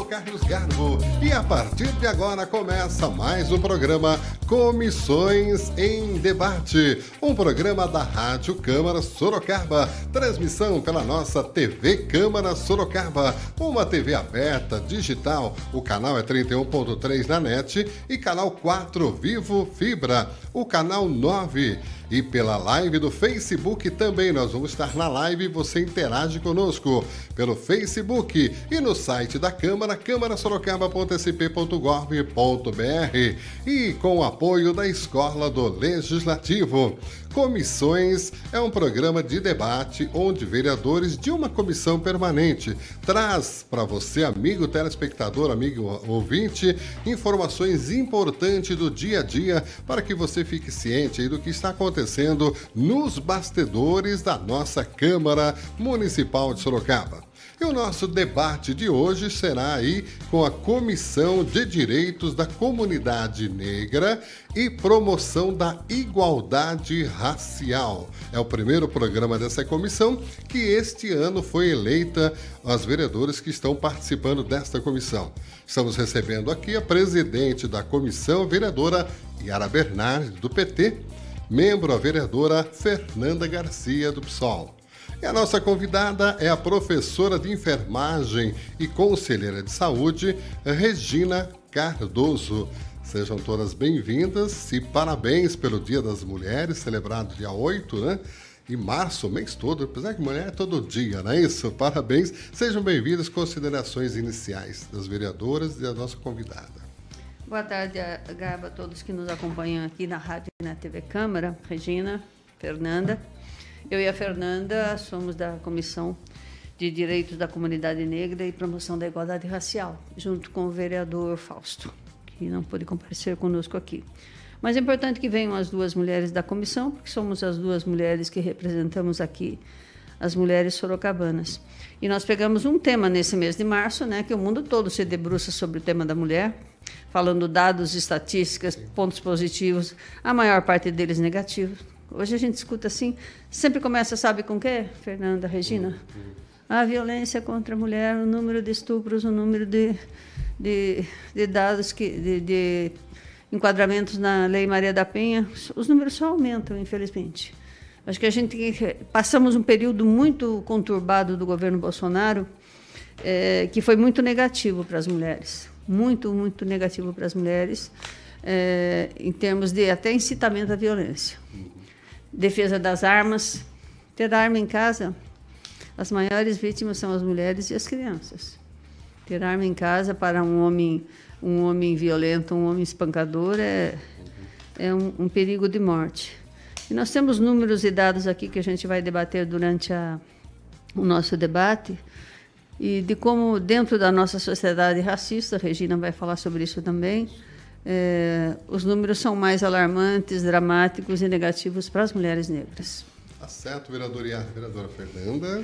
Carlos Garbo. E a partir de agora começa mais um programa Comissões em Debate, um programa da Rádio Câmara Sorocaba, transmissão pela nossa TV Câmara Sorocaba, uma TV aberta, digital, o canal é 31.3 na NET e canal 4 Vivo Fibra, o canal 9. E pela live do Facebook também, nós vamos estar na live e você interage conosco pelo Facebook e no site da Câmara, câmarasorocaba.sp.gov.br e com o apoio da Escola do Legislativo. Comissões é um programa de debate onde vereadores de uma comissão permanente traz para você, amigo telespectador, amigo ouvinte, informações importantes do dia a dia para que você fique ciente aí do que está acontecendo nos bastidores da nossa Câmara Municipal de Sorocaba. E o nosso debate de hoje será aí com a Comissão de Direitos da Comunidade Negra e Promoção da Igualdade Racial. É o primeiro programa dessa comissão que este ano foi eleita as vereadoras que estão participando desta comissão. Estamos recebendo aqui a presidente da comissão, a vereadora Yara Bernardes, do PT, membro a vereadora Fernanda Garcia, do PSOL. E a nossa convidada é a professora de enfermagem e conselheira de saúde, Regina Cardoso. Sejam todas bem-vindas e parabéns pelo Dia das Mulheres, celebrado dia 8, né? E março, o mês todo, apesar que mulher é todo dia, não é isso? Parabéns. Sejam bem-vindas, considerações iniciais das vereadoras e da nossa convidada. Boa tarde, Garba, a todos que nos acompanham aqui na rádio e na TV Câmara. Regina, Fernanda. Eu e a Fernanda somos da Comissão de Direitos da Comunidade Negra e Promoção da Igualdade Racial, junto com o vereador Fausto, que não pôde comparecer conosco aqui. Mas é importante que venham as duas mulheres da comissão, porque somos as duas mulheres que representamos aqui as mulheres sorocabanas. E nós pegamos um tema nesse mês de março, né, que o mundo todo se debruça sobre o tema da mulher, falando dados, estatísticas, pontos positivos, a maior parte deles negativos. Hoje a gente escuta assim, sempre começa, sabe com o quê, Fernanda, Regina? A violência contra a mulher, o número de estupros, o número de dados, de enquadramentos na Lei Maria da Penha, os números só aumentam, infelizmente. Acho que a gente passamos um período muito conturbado do governo Bolsonaro, que foi muito negativo para as mulheres, muito, muito negativo para as mulheres, em termos de até incitamento à violência. Defesa das armas, ter arma em casa, as maiores vítimas são as mulheres e as crianças. Ter arma em casa para um homem violento, um homem espancador, é um perigo de morte. E nós temos números e dados aqui que a gente vai debater durante o nosso debate, e de como dentro da nossa sociedade racista, a Regina vai falar sobre isso também, os números são mais alarmantes, dramáticos e negativos para as mulheres negras. Tá certo, vereadora Fernanda.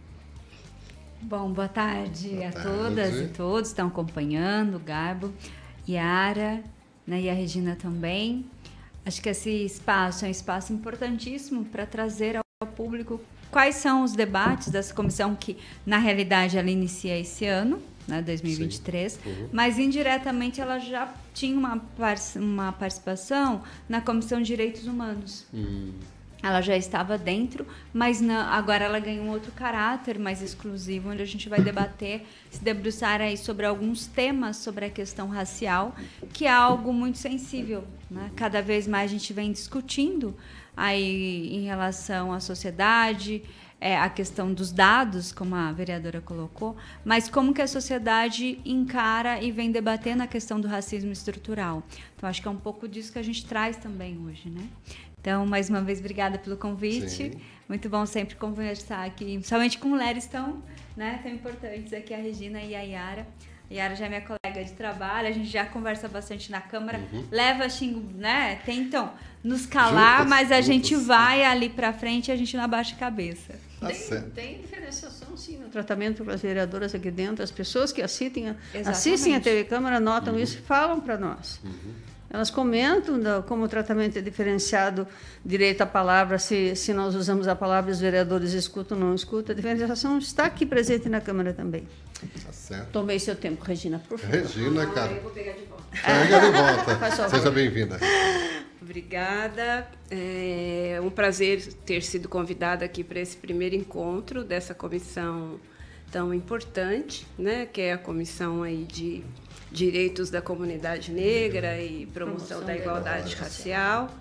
Bom, boa tarde a todas e todos que estão acompanhando, o Garbo, Yara, né, e a Regina também. Acho que esse espaço é um espaço importantíssimo para trazer ao público quais são os debates dessa comissão que, na realidade, ela inicia esse ano, né, 2023, mas indiretamente ela já tinha uma participação na Comissão de Direitos Humanos. Ela já estava dentro, mas agora ela ganha um outro caráter mais exclusivo, onde a gente vai debater, se debruçar aí sobre alguns temas sobre a questão racial, que é algo muito sensível, né? Cada vez mais a gente vem discutindo aí em relação à sociedade, a questão dos dados, como a vereadora colocou, mas como que a sociedade encara e vem debatendo a questão do racismo estrutural. Então, acho que é um pouco disso que a gente traz também hoje, né? Então, mais uma vez, obrigada pelo convite. Sim. Muito bom sempre conversar aqui, principalmente com mulheres tão importantes aqui, a Regina e a Yara. A Yara já é minha colega de trabalho, a gente já conversa bastante na Câmara, leva xingo, né? Tentam nos calar, mas a gente vai ali para frente e a gente não abaixa a cabeça. Tem diferenciação, sim, no tratamento para as vereadoras aqui dentro. As pessoas que assistem a TV Câmara notam isso e falam para nós. Elas comentam como o tratamento é diferenciado, direito à palavra, se nós usamos a palavra, os vereadores escutam ou não escutam. A diferenciação está aqui presente na Câmara também. Tá certo. Tomei seu tempo, Regina, por favor. Regina, cara. Eu vou pegar de volta. Pega de volta. Faz favor. Seja bem-vinda. Obrigada. É um prazer ter sido convidada aqui para esse primeiro encontro dessa comissão tão importante, né, que é a comissão aí de Direitos da Comunidade Negra e Promoção da Igualdade Racial.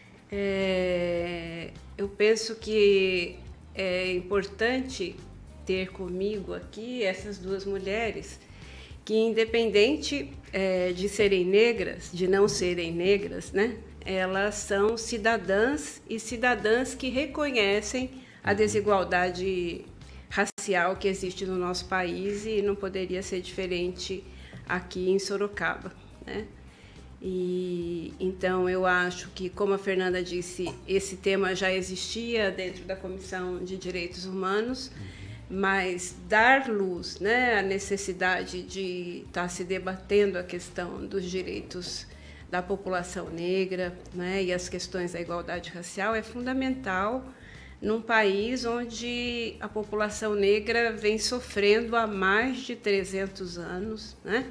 Eu penso que é importante ter comigo aqui essas duas mulheres que, independente de serem negras, de não serem negras, né, elas são cidadãs e cidadãs que reconhecem a desigualdade racial que existe no nosso país e não poderia ser diferente aqui em Sorocaba, né? E então eu acho que, como a Fernanda disse, esse tema já existia dentro da Comissão de Direitos Humanos, mas dar luz, né, à necessidade de estar se debatendo a questão dos direitos da população negra, né, e as questões da igualdade racial é fundamental num país onde a população negra vem sofrendo há mais de 300 anos, né?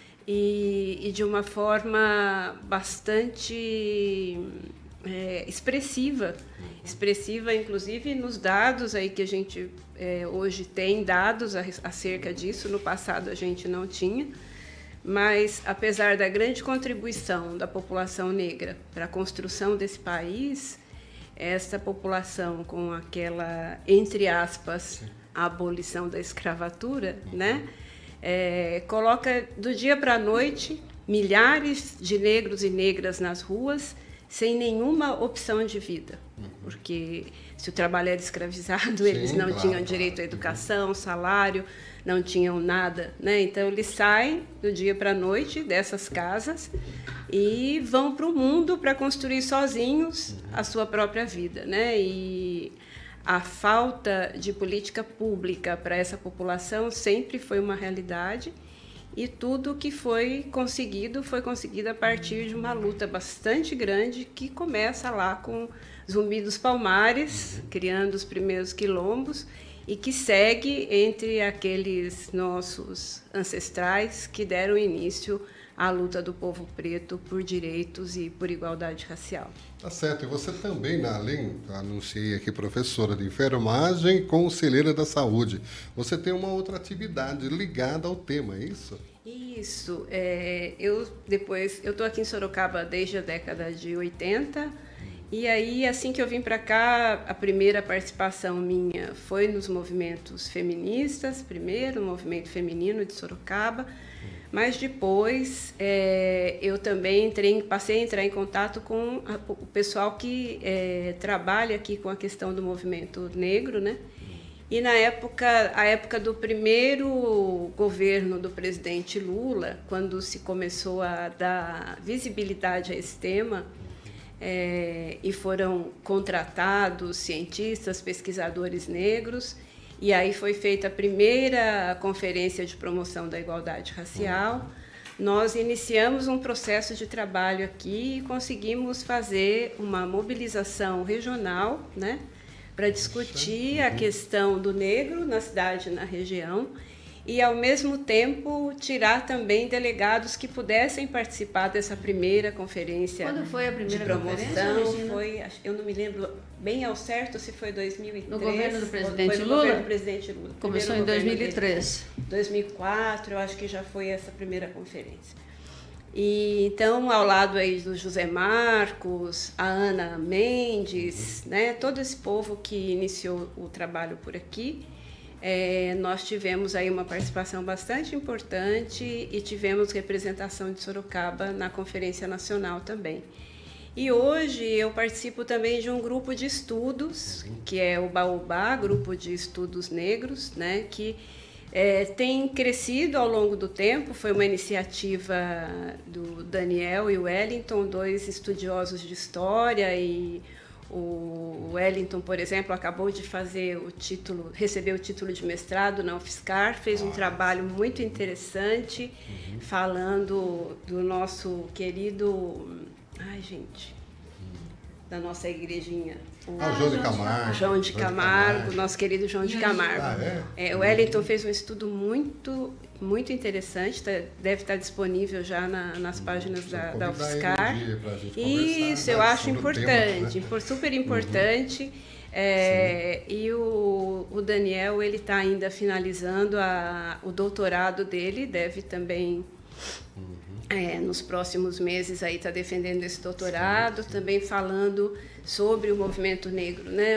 E de uma forma bastante expressiva, inclusive nos dados aí que a gente hoje tem dados acerca disso, no passado a gente não tinha, mas apesar da grande contribuição da população negra para a construção desse país, essa população com aquela, entre aspas, abolição da escravatura, né, coloca do dia para a noite milhares de negros e negras nas ruas sem nenhuma opção de vida, porque se o trabalho era escravizado, eles não tinham direito à educação, salário, não tinham nada, né? Então eles saem do dia para a noite dessas casas e vão para o mundo para construir sozinhos a sua própria vida, né? E a falta de política pública para essa população sempre foi uma realidade, e tudo que foi conseguido a partir de uma luta bastante grande que começa lá com Zumbi dos Palmares, criando os primeiros quilombos, e que segue entre aqueles nossos ancestrais que deram início à luta do povo preto por direitos e por igualdade racial. Tá certo. E você também, além, anunciei aqui, professora de enfermagem e conselheira da saúde, você tem uma outra atividade ligada ao tema, é isso? Isso. Eu estou aqui em Sorocaba desde a década de 80, e aí, assim que eu vim para cá, a primeira participação minha foi nos movimentos feministas, primeiro, no movimento feminino de Sorocaba, mas depois eu também passei a entrar em contato com o pessoal que trabalha aqui com a questão do movimento negro, né? E a época do primeiro governo do presidente Lula, quando se começou a dar visibilidade a esse tema, e foram contratados cientistas, pesquisadores negros, e aí foi feita a primeira conferência de promoção da igualdade racial. Nós iniciamos um processo de trabalho aqui e conseguimos fazer uma mobilização regional, né, para discutir a questão do negro na cidade, na região, e, ao mesmo tempo, tirar também delegados que pudessem participar dessa primeira conferência. Quando foi a primeira de promoção? Conferência, Eu não me lembro bem ao certo se foi 2003. No governo do presidente Lula? Lula? No governo do presidente Lula. Começou em 2003. 2004, eu acho que já foi essa primeira conferência. E, então, ao lado aí do José Marcos, a Ana Mendes, né, todo esse povo que iniciou o trabalho por aqui, nós tivemos aí uma participação bastante importante e tivemos representação de Sorocaba na Conferência Nacional também. E hoje eu participo também de um grupo de estudos, que é o Baobá, Grupo de Estudos Negros, né, que tem crescido ao longo do tempo. Foi uma iniciativa do Daniel e o Wellington, dois estudiosos de história, e O Wellington, por exemplo, acabou de receber o título de mestrado na UFSCar, fez um trabalho muito interessante, falando do nosso querido... da nossa igrejinha. João de Camargo. João de Camargo, nosso querido João de Camargo. O Wellington fez um estudo muito interessante, deve estar disponível já nas páginas da UFSCar. Isso, eu acho importante, super importante. E o Daniel, ele está ainda finalizando o doutorado dele, deve também... nos próximos meses aí está defendendo esse doutorado, também falando sobre o movimento negro, né?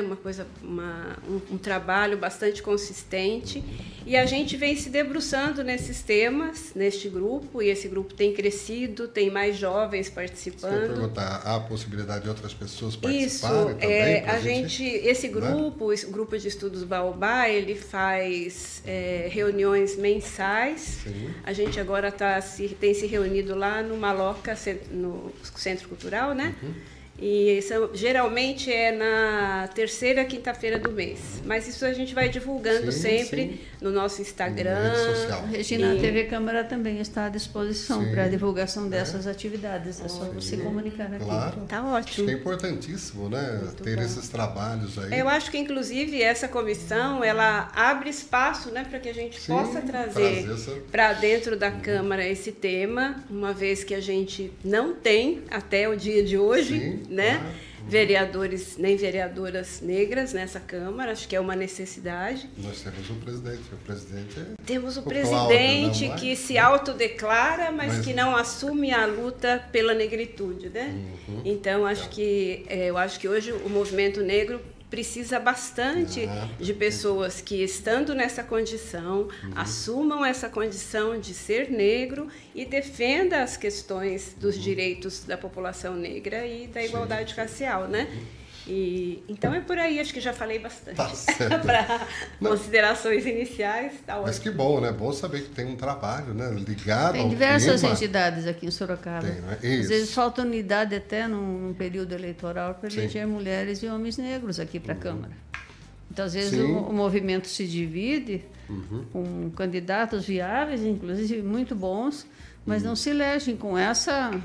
Um trabalho bastante consistente, e a gente vem se debruçando nesses temas neste grupo, e esse grupo tem crescido, tem mais jovens participando. Você quer perguntar, há a possibilidade de outras pessoas participarem também? Esse grupo, o grupo de estudos Baobá, ele faz reuniões mensais. Sim. A gente agora tem se reunido lá no Maloca, no Centro Cultural, né? E geralmente é na terceira quinta-feira do mês. Mas isso a gente vai divulgando sempre no nosso Instagram. Regina, a TV Câmara também está à disposição para a divulgação dessas atividades. É só você comunicar aqui. Claro. Tá ótimo. Acho que é importantíssimo, né? Muito ter bom. Esses trabalhos aí. Eu acho que, inclusive, essa comissão, ela abre espaço, né, para que a gente possa trazer para dentro da Câmara esse tema, uma vez que a gente não tem, até o dia de hoje, né? Vereadores nem vereadoras negras nessa Câmara, acho que é uma necessidade. Nós temos o presidente. Temos o presidente que se autodeclara, mas que não assume a luta pela negritude, né? Então, eu acho que hoje o movimento negro precisa bastante de pessoas que, estando nessa condição, assumam essa condição de ser negro e defenda as questões dos direitos da população negra e da igualdade racial, né? Então é por aí, acho que já falei bastante. Tá certo. Para considerações iniciais, tá ótimo. Mas que bom, né? Bom saber que tem um trabalho, né, ligado tem ao diversas tema. Entidades aqui em Sorocaba. Tem, né? Às vezes falta unidade até num período eleitoral para eleger mulheres e homens negros aqui para a Câmara. Então, às vezes, o movimento se divide com candidatos viáveis, inclusive muito bons, mas não se elegem com esta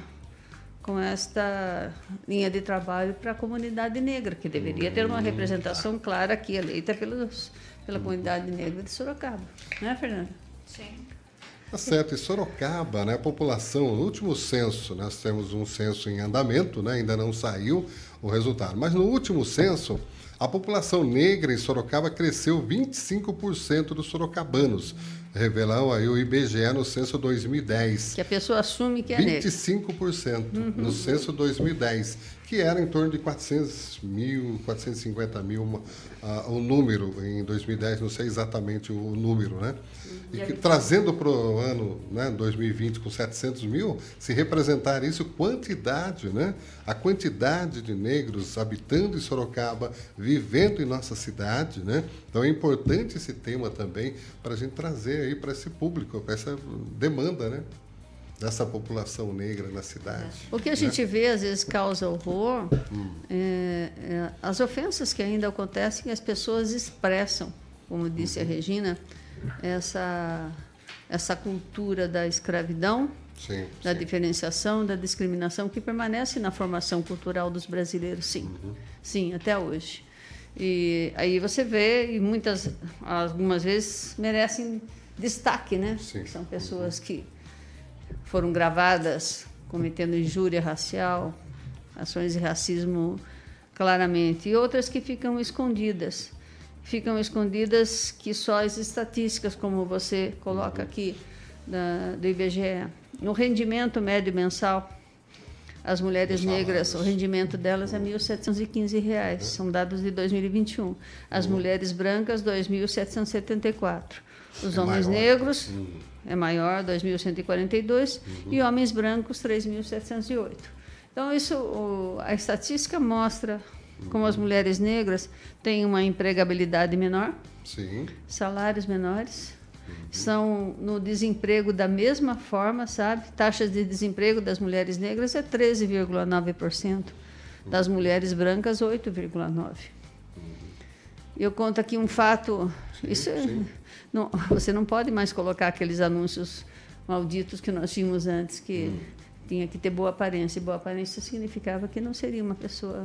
linha de trabalho para a comunidade negra, que deveria ter uma representação clara aqui, eleita pela comunidade negra de Sorocaba. Não é, Fernanda? Sim. Tá certo. E Sorocaba, né, a população, no último censo, nós temos um censo em andamento, né, ainda não saiu o resultado, mas no último censo, a população negra em Sorocaba cresceu 25% dos sorocabanos. Revelou aí o IBGE no censo 2010. Que a pessoa assume que é negra. 25% no censo 2010, que era em torno de 400 mil, 450 mil, o número em 2010, não sei exatamente o número, né? E que, trazendo para o ano, né, 2020 com 700 mil, se representar isso, quantidade, né? A quantidade de negros habitando em Sorocaba, vivendo em nossa cidade, né? Então é importante esse tema também para a gente trazer aí para esse público, para essa demanda, né? Dessa população negra na cidade. O que a gente vê, às vezes, causa horror, as ofensas que ainda acontecem, as pessoas expressam, como disse a Regina, essa cultura da escravidão, da diferenciação, da discriminação, que permanece na formação cultural dos brasileiros, sim, até hoje. E aí você vê, e algumas vezes merecem destaque, né? São pessoas que foram gravadas cometendo injúria racial, ações de racismo claramente, e outras que ficam escondidas que só as estatísticas, como você coloca aqui, do IBGE. No rendimento médio mensal, as mulheres negras, o rendimento delas é R$ 1.715, são dados de 2021. As mulheres brancas, R$ 2.774. Os homens negros é maior, 2.142, e homens brancos, 3.708. Então, a estatística mostra como as mulheres negras têm uma empregabilidade menor, salários menores, são no desemprego da mesma forma, sabe? Taxas de desemprego das mulheres negras é 13,9%. Das mulheres brancas, 8,9%. Eu conto aqui um fato. Não, você não pode mais colocar aqueles anúncios malditos que nós tínhamos antes, que tinha que ter boa aparência. E boa aparência significava que não seria uma pessoa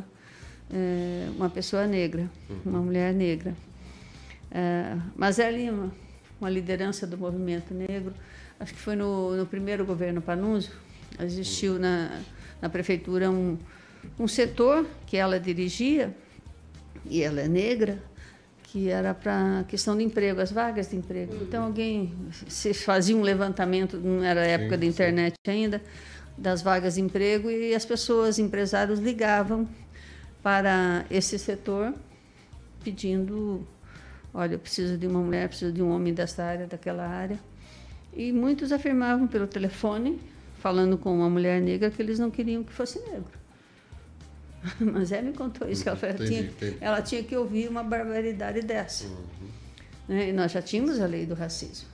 negra, uma mulher negra. Mas ali uma liderança do movimento negro, acho que foi no primeiro governo Panunzio, existiu na prefeitura um setor que ela dirigia, e ela é negra, que era para a questão de emprego, as vagas de emprego. Então, alguém se fazia um levantamento, não era a época da internet ainda, das vagas de emprego, e as pessoas, empresários, ligavam para esse setor pedindo, olha, eu preciso de uma mulher, preciso de um homem dessa área, daquela área. E muitos afirmavam pelo telefone, falando com uma mulher negra, que eles não queriam que fosse negro. Mas ela me contou isso, que ela tinha que ouvir uma barbaridade dessa. E nós já tínhamos a lei do racismo.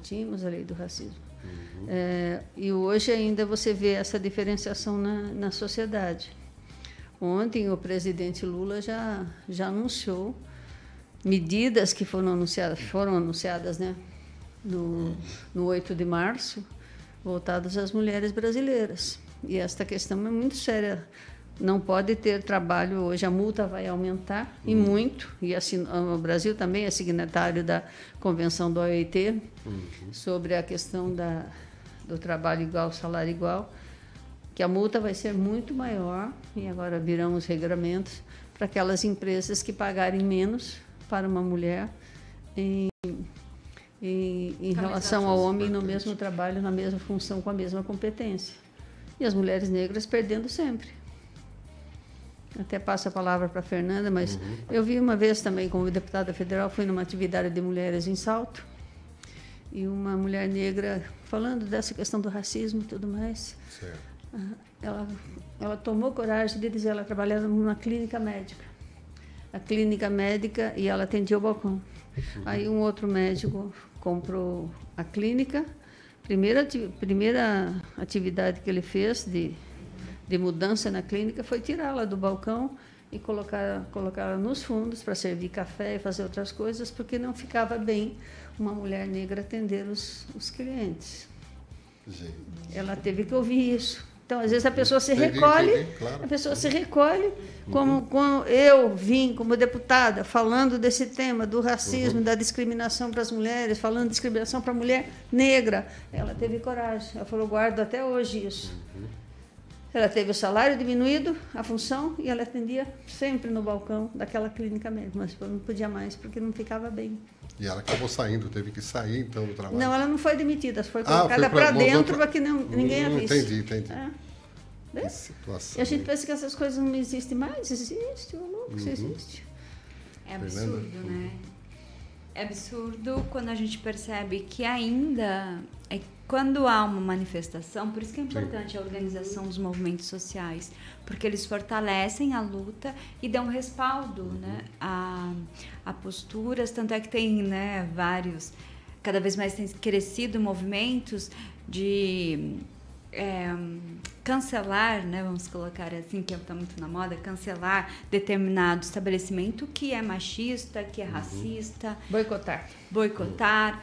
E hoje ainda você vê essa diferenciação na sociedade. Ontem o presidente Lula já anunciou medidas que foram anunciadas, né, no 8 de março, voltadas às mulheres brasileiras. E esta questão é muito séria. Não pode ter trabalho hoje, a multa vai aumentar, e muito. E assim, o Brasil também é signatário da Convenção da OIT sobre a questão do trabalho igual, salário igual, que a multa vai ser muito maior, e agora virão os regramentos para aquelas empresas que pagarem menos para uma mulher em relação ao homem no mesmo trabalho, na mesma função, com a mesma competência. E as mulheres negras perdendo sempre. Até passo a palavra para a Fernanda, mas eu vi uma vez também, como deputada federal, fui numa atividade de mulheres em Salto, e uma mulher negra falando dessa questão do racismo e tudo mais. Certo. Ela tomou coragem de dizer, ela trabalhava numa clínica médica. A clínica médica, e ela atendia o balcão. Aí um outro médico comprou a clínica. Primeira atividade que ele fez de mudança na clínica foi tirá-la do balcão e colocá-la nos fundos para servir café e fazer outras coisas, porque não ficava bem uma mulher negra atender os clientes. Gente. Ela teve que ouvir isso. Então, às vezes, a pessoa se recolhe, claro. A pessoa se recolhe, como eu vim como deputada falando desse tema do racismo, da discriminação para as mulheres, falando de discriminação para a mulher negra. Ela teve coragem, ela falou, guardo até hoje isso. Ela teve o salário diminuído, a função, e ela atendia sempre no balcão daquela clínica mesmo, mas não podia mais, porque não ficava bem. E ela acabou saindo, teve que sair então do trabalho? Não, ela não foi demitida, foi colocada para dentro para que ninguém a visse. Entendi. Que situação. E a gente pensa que essas coisas não existem mais, existe, louco, isso existe. É absurdo, né? É absurdo quando a gente percebe que ainda, quando há uma manifestação, por isso que é importante a organização dos movimentos sociais, porque eles fortalecem a luta e dão respaldo, né, a posturas, tanto é que tem, né, vários, cada vez mais tem crescido movimentos de cancelar, né, vamos colocar assim, que está muito na moda, cancelar determinado estabelecimento que é machista, que é racista. Boicotar.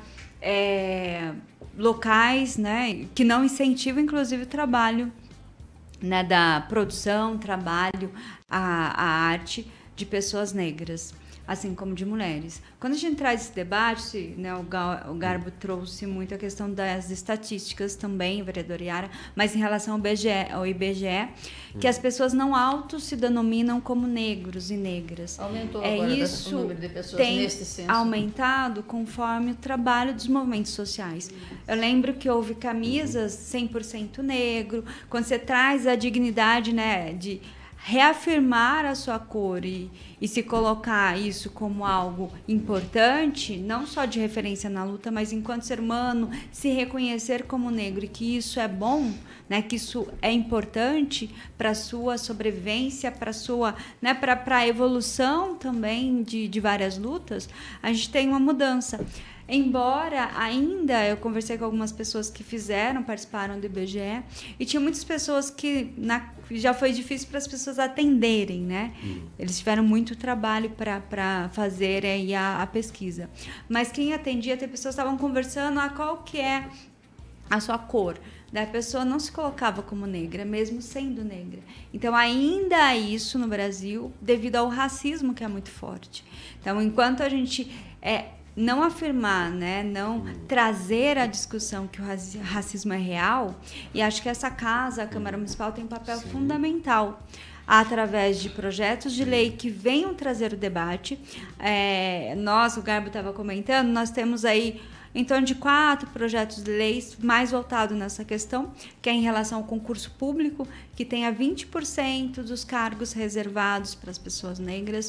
Locais, né, que não incentivam, inclusive, o trabalho, né, da produção, trabalho, a arte de pessoas negras, assim como de mulheres. Quando a gente traz esse debate, né, o Garbo trouxe muito a questão das estatísticas também, vereadora Yara, mas em relação ao IBGE, que as pessoas não se denominam como negros e negras. Aumentou agora o número de pessoas nesse censo. Tem aumentado conforme o trabalho dos movimentos sociais. Eu lembro que houve camisas 100% negro, quando você traz a dignidade, né, de reafirmar a sua cor e se colocar isso como algo importante, não só de referência na luta, mas enquanto ser humano, se reconhecer como negro e que isso é bom, né, que isso é importante para a sua sobrevivência, para a sua, né, para a evolução também de várias lutas, a gente tem uma mudança. Embora ainda, eu conversei com algumas pessoas que participaram do IBGE, e tinha muitas pessoas que já foi difícil para as pessoas atenderem, né? Eles tiveram muito trabalho para fazer aí a pesquisa. Mas quem atendia, tem pessoas que estavam conversando, qual que é a sua cor. A pessoa não se colocava como negra, mesmo sendo negra. Então, ainda há isso no Brasil, devido ao racismo que é muito forte. Então, enquanto a gente não afirmar, né, não trazer a discussão que o racismo é real, e acho que essa casa, a Câmara Municipal, tem um papel fundamental através de projetos de lei que venham trazer o debate. O Garbo estava comentando, nós temos aí em torno de 4 projetos de leis mais voltados nessa questão, que é em relação ao concurso público, que tenha 20% dos cargos reservados para as pessoas negras,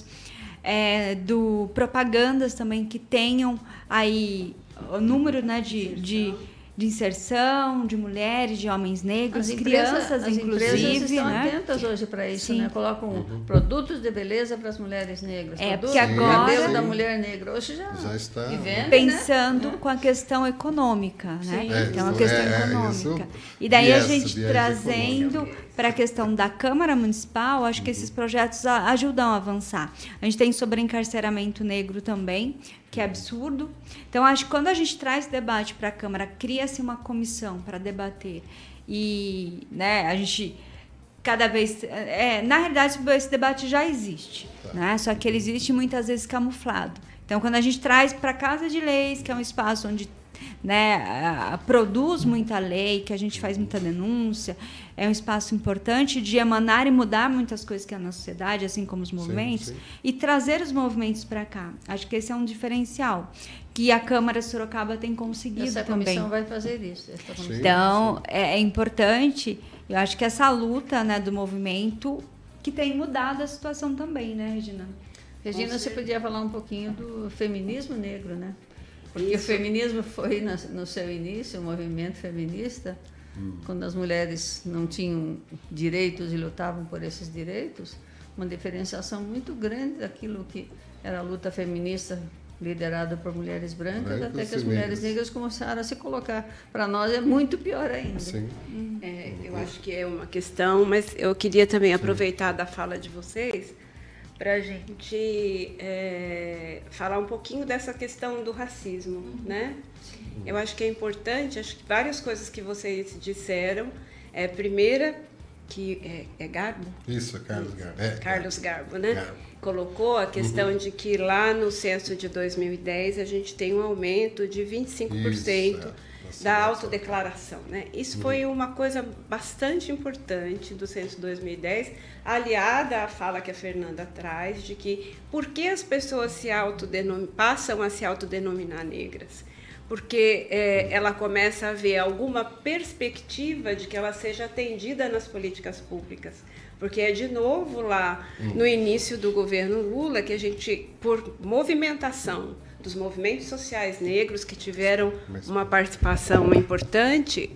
do propagandas também que tenham aí o número, né, de inserção de mulheres, de homens negros, crianças, inclusive. As empresas estão né? atentas hoje para isso, Sim. né? Colocam produtos de beleza para as mulheres negras. Porque agora... cabelo da mulher negra. Hoje já está vende, pensando né? com a questão econômica, né? Então, a isso, questão econômica. E daí a gente trazendo para a questão da Câmara Municipal, acho que esses projetos ajudam a avançar. A gente tem sobre encarceramento negro também, que é absurdo. Então, acho que quando a gente traz debate para a Câmara, cria-se uma comissão para debater. E, né, a gente cada vez... na realidade, esse debate já existe, né? Só que ele existe muitas vezes camuflado. Então, quando a gente traz para a Casa de Leis, que é um espaço onde, né, produz muita lei, que a gente faz muita denúncia, é um espaço importante de emanar e mudar muitas coisas que há na sociedade, assim como os movimentos, e trazer os movimentos para cá. Acho que esse é um diferencial que a Câmara Sorocaba tem conseguido Essa também. comissão vai fazer isso. Então, é importante, eu acho que essa luta, né, do movimento, que tem mudado a situação também, né, Regina? Regina, você podia falar um pouquinho do feminismo negro, né? Porque o feminismo foi, no seu início, o movimento feminista, quando as mulheres não tinham direitos e lutavam por esses direitos, uma diferenciação muito grande daquilo que era a luta feminista liderada por mulheres brancas, até que as mulheres negras começaram a se colocar. Para nós é muito pior ainda. Sim. Eu acho que é uma questão, mas eu queria também aproveitar da fala de vocês para a gente falar um pouquinho dessa questão do racismo, né? Eu acho que é importante, acho que várias coisas que vocês disseram. Primeira, que é Garbo? Isso, Carlos Garbo. Carlos Garbo, né? Garbo. Colocou a questão de que lá no censo de 2010 a gente tem um aumento de 25% da autodeclaração, né? Isso foi uma coisa bastante importante do censo 2010, aliada à fala que a Fernanda traz de que por que as pessoas passam a se autodenominar negras? Porque ela começa a ver alguma perspectiva de que ela seja atendida nas políticas públicas. Porque é de novo lá no início do governo Lula que a gente, por movimentação dos movimentos sociais negros que tiveram uma participação importante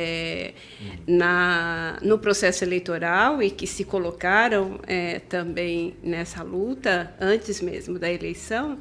no processo eleitoral e que se colocaram também nessa luta antes mesmo da eleição,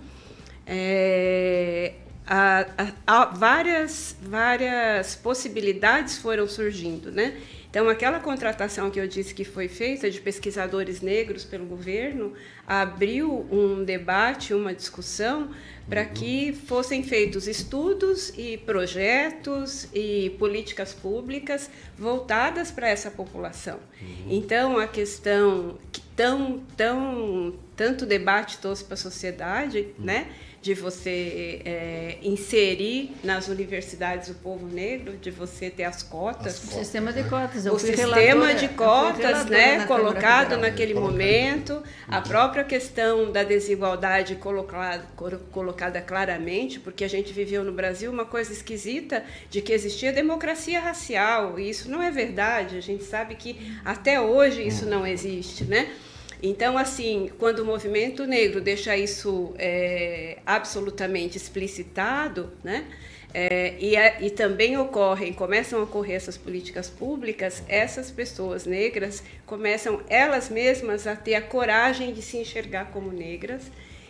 várias possibilidades foram surgindo, né? Então, aquela contratação que eu disse que foi feita de pesquisadores negros pelo governo abriu um debate, uma discussão para que fossem feitos estudos e projetos e políticas públicas voltadas para essa população. Então, a questão que tanto debate trouxe para a sociedade, né? De você inserir nas universidades o povo negro, de você ter as cotas. O sistema de cotas. O sistema de cotas, né, colocado naquele momento. A própria questão da desigualdade colocada claramente, porque a gente viveu no Brasil uma coisa esquisita de que existia democracia racial, e isso não é verdade. A gente sabe que até hoje isso não existe, né? Então, assim, quando o movimento negro deixa isso absolutamente explicitado, né, e também começam a ocorrer essas políticas públicas, essas pessoas negras começam elas mesmas a ter a coragem de se enxergar como negras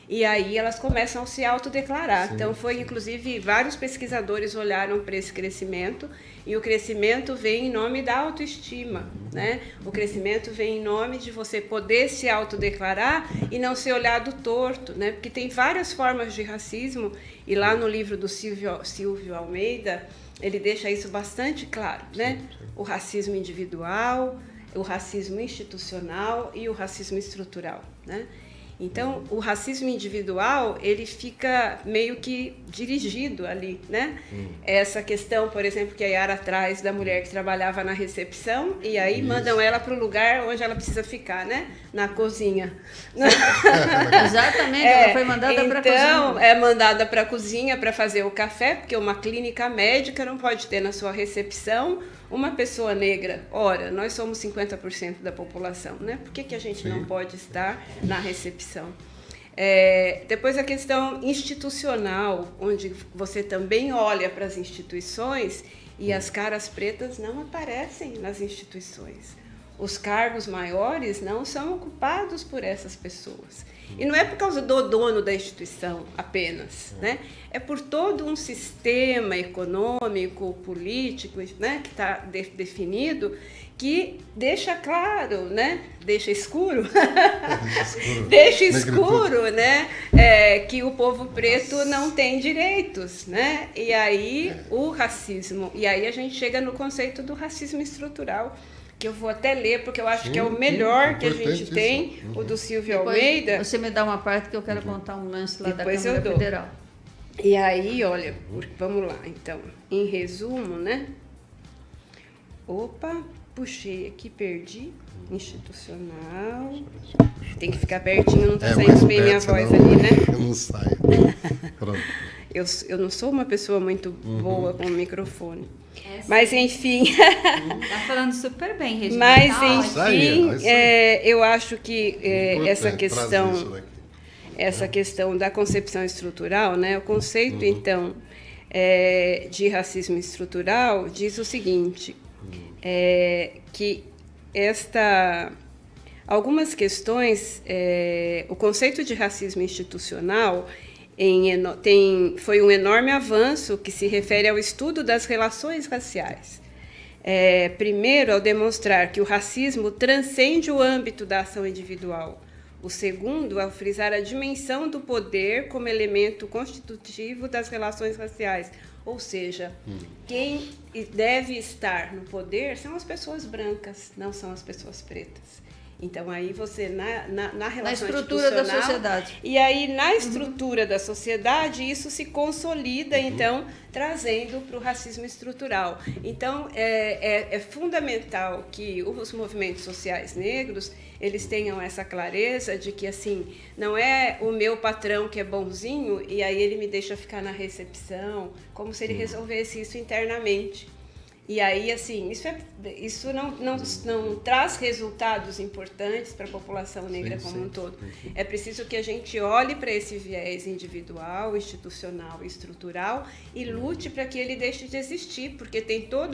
e aí elas começam a se autodeclarar. Então, inclusive, vários pesquisadores olharam para esse crescimento, e o crescimento vem em nome da autoestima, né? O crescimento vem em nome de você poder se autodeclarar e não ser olhado torto, né? Porque tem várias formas de racismo, e lá no livro do Silvio Almeida, ele deixa isso bastante claro, né? O racismo individual, o racismo institucional e o racismo estrutural, né? Então, o racismo individual, ele fica meio que dirigido ali, né? Essa questão, por exemplo, que a Yara traz da mulher que trabalhava na recepção, e aí mandam ela para o lugar onde ela precisa ficar, né? Na cozinha. Exatamente, ela foi mandada para a cozinha. Então, é mandada para a cozinha para fazer o café, porque uma clínica médica não pode ter na sua recepção uma pessoa negra. Ora, nós somos 50% da população, né? Por que a gente não pode estar na recepção? Depois a questão institucional, onde você também olha para as instituições e as caras pretas não aparecem nas instituições. Os cargos maiores não são ocupados por essas pessoas. E não é por causa do dono da instituição apenas, né? É por todo um sistema econômico, político, né, que está definido, que deixa claro, né? Deixa escuro, deixa escuro, né? Que o povo preto não tem direitos, né? E aí o racismo, e aí a gente chega no conceito do racismo estrutural, que eu vou até ler, porque eu acho que é o melhor que a gente tem, o do Silvio Almeida. Você me dá uma parte que eu quero contar um lance lá Depois da Câmara Federal. E aí, olha, vamos lá, então, em resumo, né? Opa, puxei aqui, perdi. Institucional. Tem que ficar pertinho, não está saindo bem minha voz ali, né? Não sai. Pronto. Eu não sou uma pessoa muito boa com o microfone. Mas, enfim... Tá falando super bem, Regina. Mas, enfim, eu acho que essa questão da concepção estrutural, né? O conceito, então, de racismo estrutural diz o seguinte, que algumas questões, o conceito de racismo institucional foi um enorme avanço que se refere ao estudo das relações raciais. Primeiro, ao demonstrar que o racismo transcende o âmbito da ação individual. O segundo, ao frisar a dimensão do poder como elemento constitutivo das relações raciais. Ou seja, quem deve estar no poder são as pessoas brancas, não são as pessoas pretas. Então, aí você, na relação estrutura da sociedade. E aí, na estrutura da sociedade, isso se consolida, então, trazendo para o racismo estrutural. Então, é fundamental que os movimentos sociais negros, eles tenham essa clareza de que, assim, não é o meu patrão que é bonzinho e aí ele me deixa ficar na recepção, como se ele resolvesse isso internamente. E aí, assim, isso não traz resultados importantes para a população negra como um todo. É preciso que a gente olhe para esse viés individual, institucional e estrutural e lute para que ele deixe de existir, porque tem todo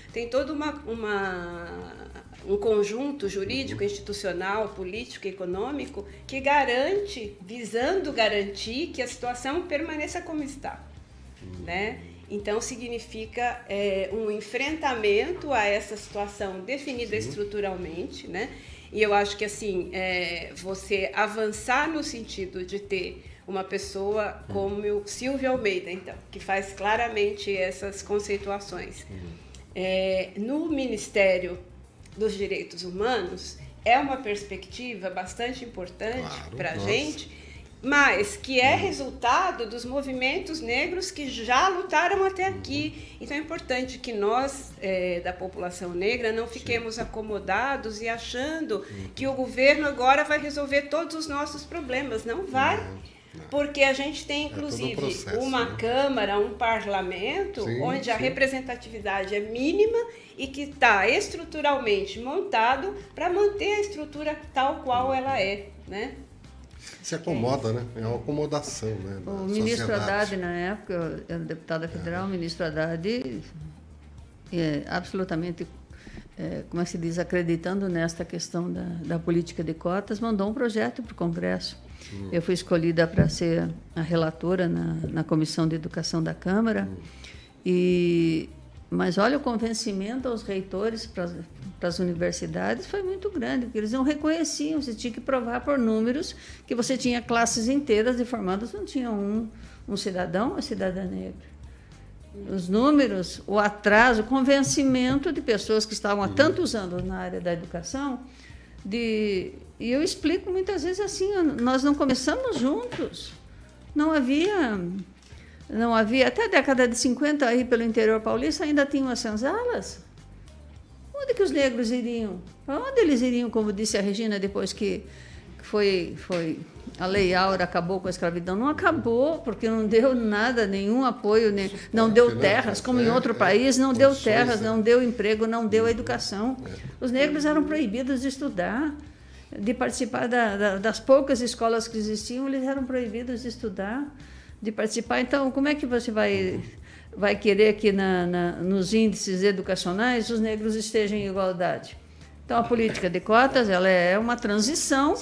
um conjunto jurídico, institucional, político e econômico que visando garantir que a situação permaneça como está, né? Então, significa um enfrentamento a essa situação definida estruturalmente, né? E eu acho que, assim, você avançar no sentido de ter uma pessoa como o Silvio Almeida, então, que faz claramente essas conceituações. No Ministério dos Direitos Humanos, é uma perspectiva bastante importante para a gente, mas que é resultado dos movimentos negros que já lutaram até aqui. Então é importante que nós, da população negra, não fiquemos acomodados e achando que o governo agora vai resolver todos os nossos problemas. Não vai. Porque a gente tem, inclusive, uma Câmara, um parlamento, onde a representatividade é mínima e que está estruturalmente montado para manter a estrutura tal qual ela é, né? Se acomoda, né? É uma acomodação, né? O ministro Haddad, na época, eu era deputada federal, o ministro Haddad absolutamente como se diz, acreditando nesta questão da política de cotas, mandou um projeto para o Congresso. Eu fui escolhida para ser a relatora na Comissão de Educação da Câmara, mas olha, o convencimento aos reitores para as universidades foi muito grande, porque eles não reconheciam, você tinha que provar por números que você tinha classes inteiras de formandos, não tinha um cidadão ou cidadã negra. Os números, o atraso, o convencimento de pessoas que estavam há tantos anos na área da educação, e eu explico muitas vezes assim, nós não começamos juntos, não havia, até a década de 50, aí pelo interior paulista, ainda tinham as senzalas. Onde que os negros iriam? Para onde eles iriam, como disse a Regina, depois que foi a Lei Áurea acabou com a escravidão? Não acabou, porque não deu nada, nenhum apoio, não deu terras, como em outro país, não deu terras, não deu emprego, não deu educação. Os negros eram proibidos de estudar, de participar das poucas escolas que existiam, eles eram proibidos de estudar, de participar. Então, como é que você vai querer que nos índices educacionais os negros estejam em igualdade? Então, a política de cotas ela é uma transição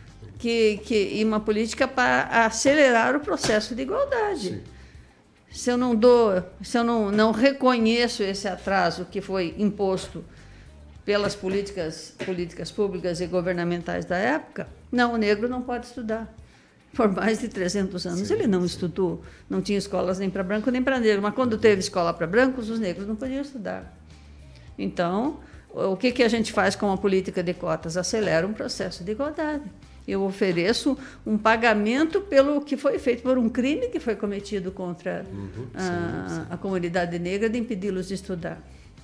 e uma política para acelerar o processo de igualdade. Sim. Se eu não reconheço esse atraso que foi imposto pelas políticas públicas e governamentais da época, o negro não pode estudar. Por mais de 300 anos ele não estudou, não tinha escolas nem para branco nem para negro, mas quando teve escola para brancos, os negros não podiam estudar. Então, o que a gente faz com a política de cotas? Acelera um processo de igualdade. Eu ofereço um pagamento pelo que foi feito, por um crime que foi cometido contra a comunidade negra, de impedi-los de estudar.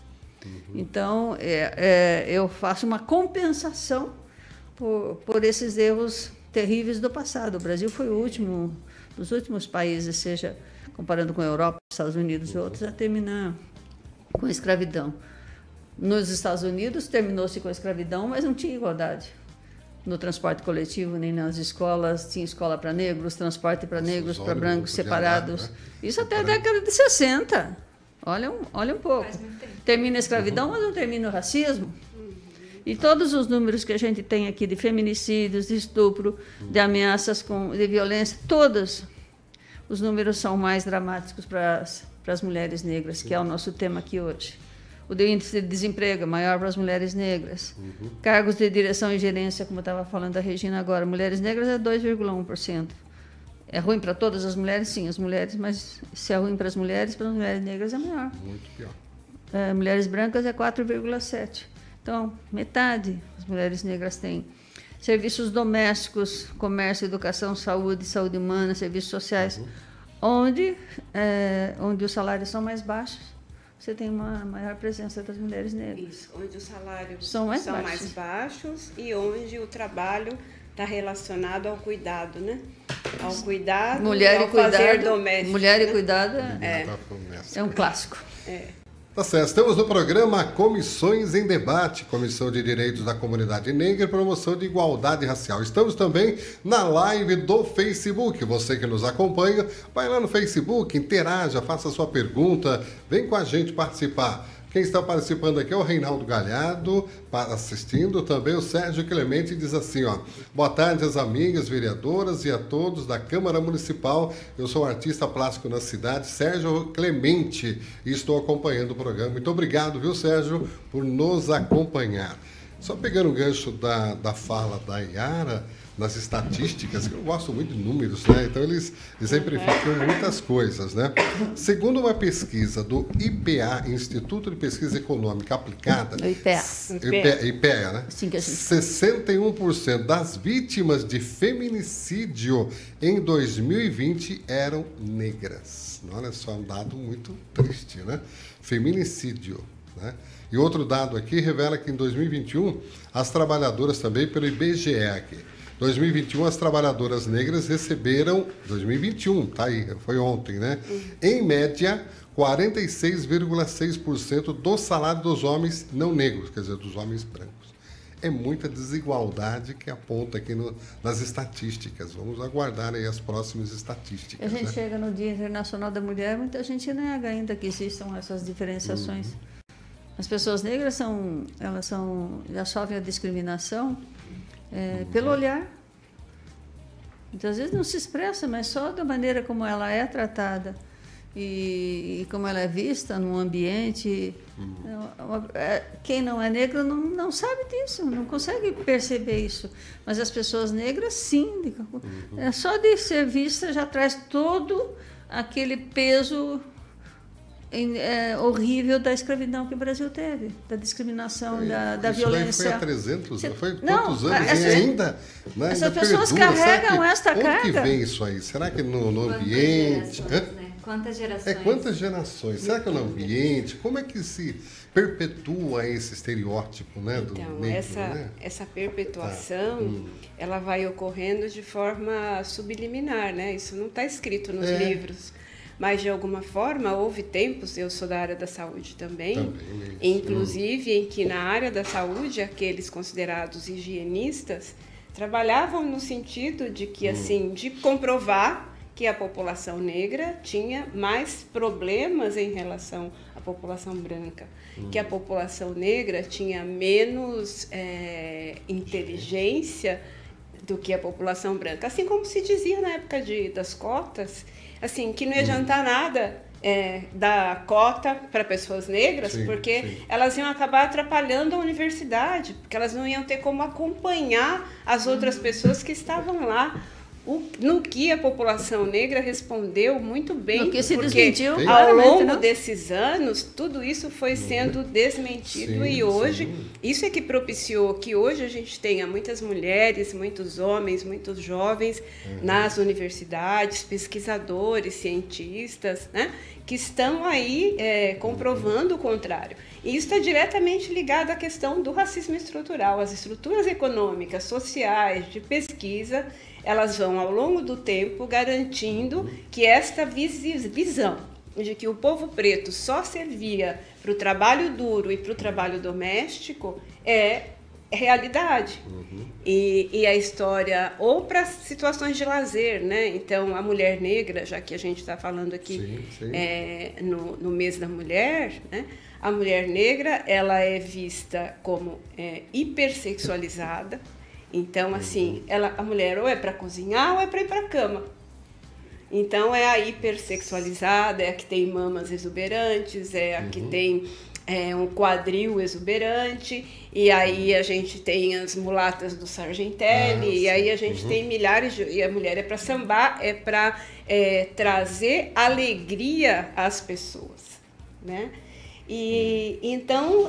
Então, eu faço uma compensação por esses erros terríveis do passado. O Brasil foi o último dos últimos países, seja comparando com a Europa, Estados Unidos e outros, a terminar com a escravidão. Nos Estados Unidos terminou-se com a escravidão, mas não tinha igualdade. No transporte coletivo, nem nas escolas, tinha escola para negros, transporte para negros, para brancos separados. Isso até a década de 60. Olha um pouco. Termina a escravidão, mas não termina o racismo. E todos os números que a gente tem aqui de feminicídios, de estupro, de ameaças de violência, todos os números são mais dramáticos para as mulheres negras, que é o nosso tema aqui hoje. O índice de desemprego é maior para as mulheres negras. Cargos de direção e gerência, como eu estava falando da Regina agora, mulheres negras é 2,1%. É ruim para todas as mulheres? Sim, as mulheres, mas se é ruim para as mulheres negras é maior. Muito pior. Mulheres brancas é 4,7%. Então, metade as mulheres negras têm. Serviços domésticos, comércio, educação, saúde humana, serviços sociais, onde os salários são mais baixos, você tem uma maior presença das mulheres negras. Isso, onde os salários são mais baixos e onde o trabalho está relacionado ao cuidado, né? Ao cuidado, fazer doméstico. Mulher e cuidado é um clássico. Tá certo, estamos no programa Comissões em Debate, Comissão de Direitos da Comunidade Negra e Promoção de Igualdade Racial. Estamos também na live do Facebook. Você que nos acompanha, vai lá no Facebook, interaja, faça sua pergunta, vem com a gente participar. Quem está participando aqui é o Reinaldo Galhardo, assistindo também o Sérgio Clemente, diz assim, boa tarde às amigas vereadoras e a todos da Câmara Municipal. Eu sou artista plástico na cidade, Sérgio Clemente, e estou acompanhando o programa. Muito obrigado, viu, Sérgio, por nos acompanhar. Só pegando o gancho da fala da Yara, nas estatísticas, que eu gosto muito de números, né? Então eles exemplificam muitas coisas, né? Segundo uma pesquisa do IPA, Instituto de Pesquisa Econômica Aplicada, IPEA, né? Sim, que a gente... 61% das vítimas de feminicídio em 2020 eram negras. Olha só, um dado muito triste, né? Feminicídio, né? E outro dado aqui revela que em 2021 as trabalhadoras também, pelo IBGE aqui, 2021 as trabalhadoras negras receberam, 2021, tá aí, foi ontem, né? Em média, 46,6% do salário dos homens não negros, quer dizer, dos homens brancos. É muita desigualdade que aponta aqui nas estatísticas. Vamos aguardar aí as próximas estatísticas. A gente chega no Dia Internacional da Mulher, muita gente nega ainda que existam essas diferenciações. As pessoas negras já sofrem a discriminação pelo olhar. Então, às vezes não se expressa, mas só da maneira como ela é tratada e como ela é vista no ambiente. Quem não é negro não sabe disso, não consegue perceber isso. Mas as pessoas negras, sim. Só de ser vista já traz todo aquele peso horrível da escravidão que o Brasil teve, da discriminação, da violência. Isso foi há 300 anos, foi quantos anos? E ainda, né, essas ainda pessoas perdura. carregam esta onde carga. Onde que vem isso aí? Será que no ambiente? Quantas gerações? Quantas gerações? Será que é no ambiente? Como é que se perpetua esse estereótipo, né, do então, negro, essa perpetuação, ela vai ocorrendo de forma subliminar, né? Isso não está escrito nos livros. Mas, de alguma forma, houve tempos, eu sou da área da saúde também inclusive em que na área da saúde, aqueles considerados higienistas trabalhavam no sentido de que, assim, de comprovar que a população negra tinha mais problemas em relação à população branca, que a população negra tinha menos inteligência do que a população branca. Assim como se dizia na época das cotas, assim, que não ia adiantar nada dar cota para pessoas negras, porque elas iam acabar atrapalhando a universidade, porque elas não iam ter como acompanhar as outras pessoas que estavam lá. No que a população negra respondeu muito bem, no que se porque desmentiu, ao longo desses anos, tudo isso foi sendo desmentido e hoje, isso é que propiciou que hoje a gente tenha muitas mulheres, muitos homens, muitos jovens nas universidades, pesquisadores, cientistas, né, que estão aí comprovando o contrário. E isso está diretamente ligado à questão do racismo estrutural. As estruturas econômicas, sociais, de pesquisa, elas vão, ao longo do tempo, garantindo que esta visão de que o povo preto só servia para o trabalho duro e para o trabalho doméstico é realidade. E a história, ou para situações de lazer, né? Então, a mulher negra, já que a gente está falando aqui no mês da mulher, né? A mulher negra, ela é vista como hipersexualizada. Então, assim, a mulher ou é para cozinhar ou é para ir para a cama. Então, é a hipersexualizada, é a que tem mamas exuberantes, é a que tem um quadril exuberante, e aí a gente tem as mulatas do Sargentelli, e aí a gente tem milhares e a mulher é para sambar, é para trazer alegria às pessoas, né? E então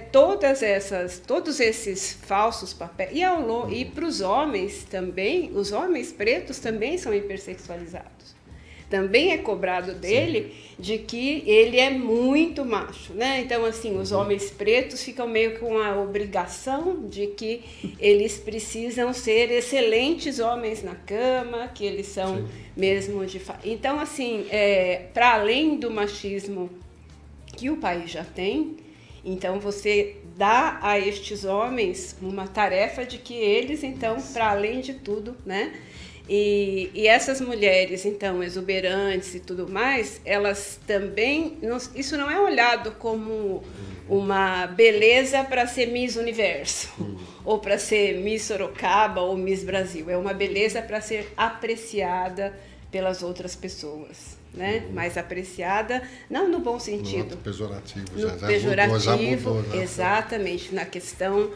todos esses falsos papéis e para os homens também, os homens pretos também são hipersexualizados. Também é cobrado dele de que ele é muito macho, né? Então, assim, os homens pretos ficam meio com a obrigação de que eles precisam ser excelentes homens na cama, que eles são mesmo de... Então, assim, para além do machismo que o país já tem, então você dá a estes homens uma tarefa de que eles, então, para além de tudo, né? E essas mulheres, então, exuberantes e tudo mais, elas também... isso não é olhado como uma beleza para ser Miss Universo, ou para ser Miss Sorocaba ou Miss Brasil. É uma beleza para ser apreciada pelas outras pessoas, né? Mais apreciada, não no bom sentido. No pejorativo, já mudou, exatamente, na questão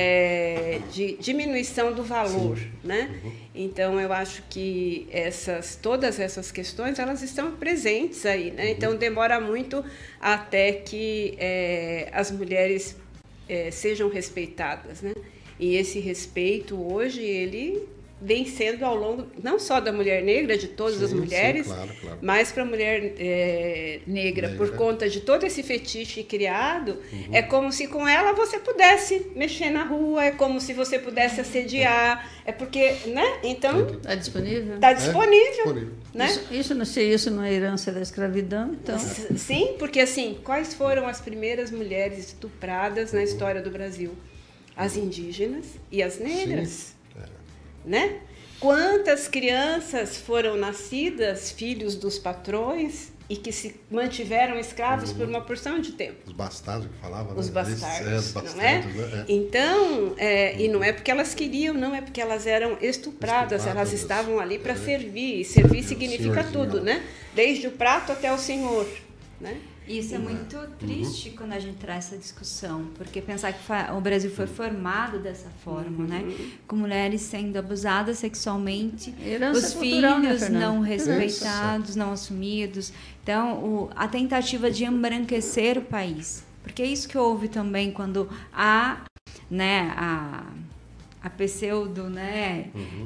de diminuição do valor, né? Então, eu acho que todas essas questões, elas estão presentes aí, né? Então, demora muito até que as mulheres sejam respeitadas, né? E esse respeito, hoje, ele vem sendo ao longo, não só da mulher negra, de todas as mulheres, claro. Mas para a mulher negra, por conta de todo esse fetiche criado, é como se com ela você pudesse mexer na rua, é como se você pudesse assediar, porque, né? Então... Está disponível? Está disponível. Né? Isso não é herança da escravidão, então... Sim, porque assim, quais foram as primeiras mulheres estupradas na história do Brasil? As indígenas e as negras. Né? Quantas crianças foram nascidas filhos dos patrões e que se mantiveram escravos por uma porção de tempo. Os bastardos que falavam, os né? bastardos, Os bastardos, não é? Né? Então, e não é porque elas queriam, não é porque elas eram estupradas, elas estavam ali para servir, e servir significa tudo, né? Desde o prato até o senhor, né? Isso é muito triste quando a gente traz essa discussão, porque pensar que o Brasil foi formado dessa forma, né? Com mulheres sendo abusadas sexualmente, os filhos não respeitados, não assumidos. Então, a tentativa de embranquecer o país, porque é isso que houve também quando a pseudo, né,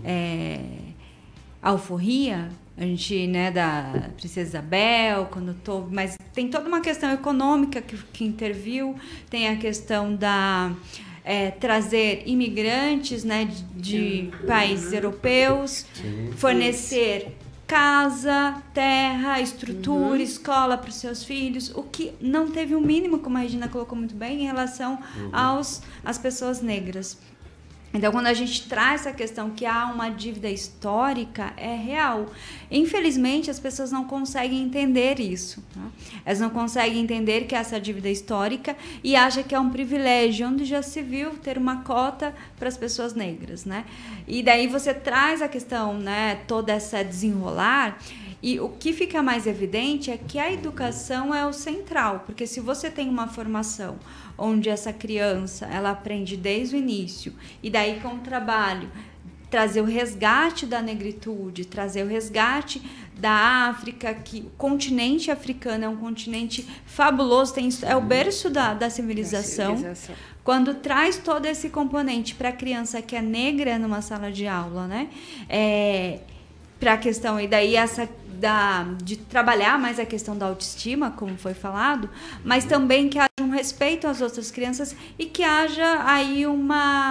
alforria, a gente, né, da Princesa Isabel, mas tem toda uma questão econômica que interviu, tem a questão da trazer imigrantes, né, de países europeus, fornecer casa, terra, estrutura, escola para os seus filhos, o que não teve o mínimo, como a Regina colocou muito bem, em relação às pessoas negras. Então, quando a gente traz essa questão que há uma dívida histórica, é real. Infelizmente, as pessoas não conseguem entender isso. Né? Elas não conseguem entender que é essa dívida histórica e acham que é um privilégio, onde já se viu ter uma cota para as pessoas negras. Né? E daí você traz a questão, né, toda essa desenrolar. E o que fica mais evidente é que a educação é o central, porque se você tem uma formação onde essa criança ela aprende desde o início, e daí com o trabalho trazer o resgate da negritude, trazer o resgate da África, que o continente africano é um continente fabuloso, é o berço da civilização. Quando traz todo esse componente para a criança que é negra numa sala de aula, né? Para a questão, e daí de trabalhar mais a questão da autoestima, como foi falado, mas também que haja um respeito às outras crianças e que haja aí um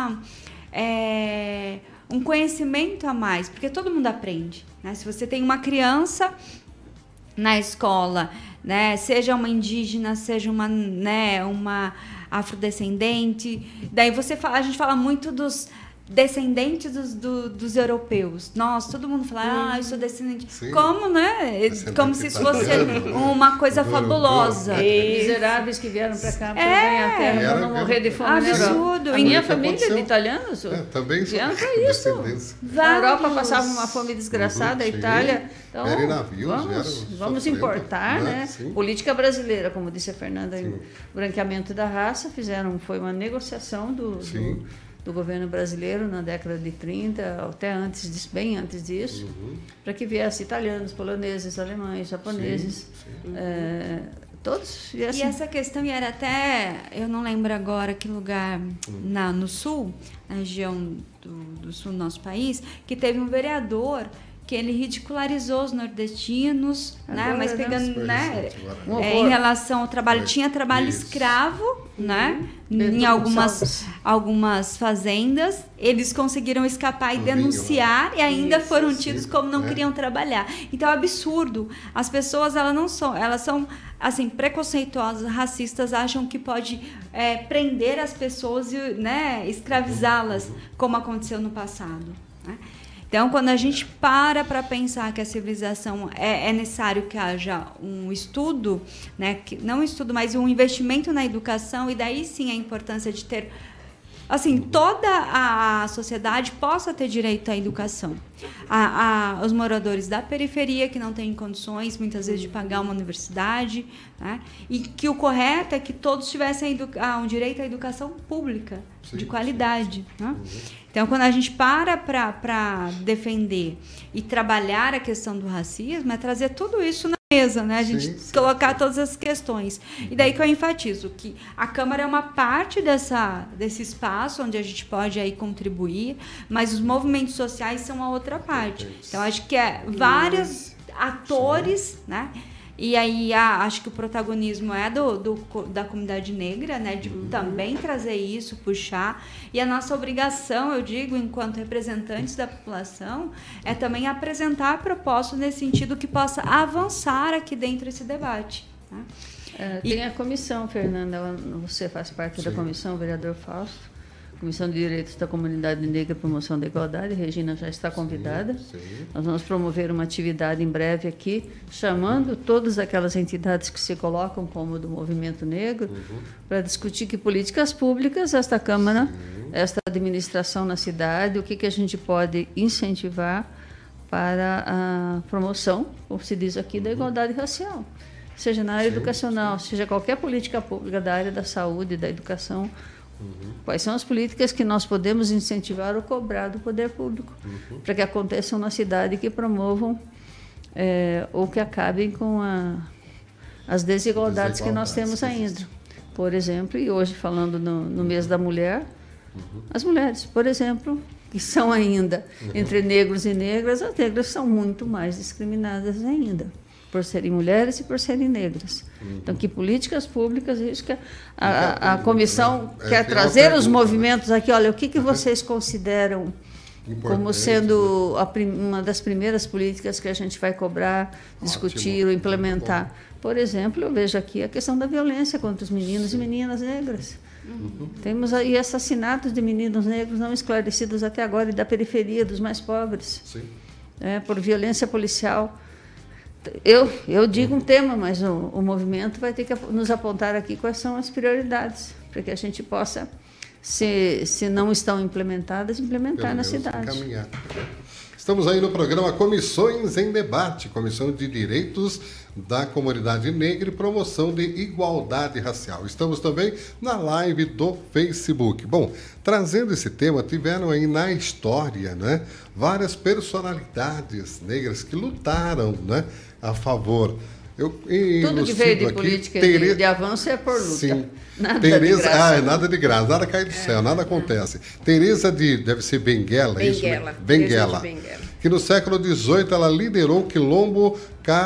conhecimento a mais, porque todo mundo aprende, né? Se você tem uma criança na escola, né, seja uma indígena, seja uma afrodescendente, daí a gente fala muito dos descendentes dos europeus. Todo mundo fala, eu sou descendente. Sim. Como, né? Como se isso fosse uma coisa fabulosa. Miseráveis que vieram para cá para ganhar terra, para não morrer de fome. Absurdo. A minha família de italianos também vieram para isso. A Europa passava uma fome desgraçada, a Itália. Então, vamos importar, né? Política brasileira, como disse a Fernanda, o branqueamento da raça, foi uma negociação do governo brasileiro na década de 30, até bem antes disso, para que viessem italianos, poloneses, alemães, japoneses, todos viessem. E essa questão era até, eu não lembro agora que lugar, no sul, na região do sul do nosso país, que teve um vereador que ele ridicularizou os nordestinos, né? Mas pegando, né, em relação ao trabalho, tinha trabalho escravo, né? Em algumas fazendas, eles conseguiram escapar e denunciar e ainda foram tidos como não queriam trabalhar. Então é absurdo. As pessoas, elas são assim preconceituosas, racistas, acham que pode prender as pessoas e, né, escravizá-las, como aconteceu no passado, né? Então, quando a gente para pensar que a civilização é necessário que haja um estudo, né, não um estudo, mas um investimento na educação, e daí sim a importância de ter, assim, toda a sociedade possa ter direito à educação. Os moradores da periferia que não têm condições, muitas vezes, de pagar uma universidade, né, e que o correto é que todos tivessem um direito à educação pública, de qualidade. Né? Então, quando a gente para defender e trabalhar a questão do racismo, é trazer tudo isso na mesa, né? A gente colocar todas as questões. E daí que eu enfatizo que a Câmara é uma parte desse espaço onde a gente pode aí contribuir, mas os movimentos sociais são a outra parte. Então, acho que vários atores, né? E aí acho que o protagonismo é da comunidade negra, né, de também trazer isso, puxar. E a nossa obrigação, eu digo, enquanto representantes da população, é também apresentar propostas nesse sentido que possa avançar aqui dentro desse debate. Né? Tem a comissão, Fernanda, você faz parte da comissão, o vereador Fausto, Comissão de Direitos da Comunidade Negra e Promoção da Igualdade. Regina já está convidada. Sim. Nós vamos promover uma atividade em breve aqui, chamando todas aquelas entidades que se colocam como do movimento negro, para discutir que políticas públicas esta Câmara, esta administração na cidade, o que a gente pode incentivar para a promoção, como se diz aqui, da igualdade racial. Seja na área educacional, seja qualquer política pública da área da saúde, da educação. Quais são as políticas que nós podemos incentivar ou cobrar do poder público para que aconteçam na cidade, que promovam ou que acabem com as desigualdades que nós temos ainda. Por exemplo, e hoje falando no mês da mulher, as mulheres, por exemplo, que são ainda entre negros e negras, as negras são muito mais discriminadas ainda, por serem mulheres e por serem negras. Então, que políticas públicas, isso que a comissão quer trazer os movimentos aqui. Olha, o que vocês consideram como sendo uma das primeiras políticas que a gente vai cobrar, discutir ou implementar? Por exemplo, eu vejo aqui a questão da violência contra os meninos e meninas negras. Temos aí assassinatos de meninos negros não esclarecidos até agora e da periferia, dos mais pobres, por violência policial. Eu digo um tema, mas o movimento vai ter que nos apontar aqui quais são as prioridades, para que a gente possa, se não estão implementadas, implementar na cidade. Encaminhar. Estamos aí no programa Comissões em Debate, Comissão de Direitos da Comunidade Negra e Promoção de Igualdade Racial. Estamos também na live do Facebook. Bom, trazendo esse tema, tiveram aí na história, né, várias personalidades negras que lutaram, né, a favor. Tudo que veio de aqui, política de avanço é por luta. Sim. Nada de graça. Nada de graça, nada cai do céu, nada acontece. Teresa deve ser Benguela, Benguela, isso? Né? Benguela. Que no século XVIII ela liderou o quilombo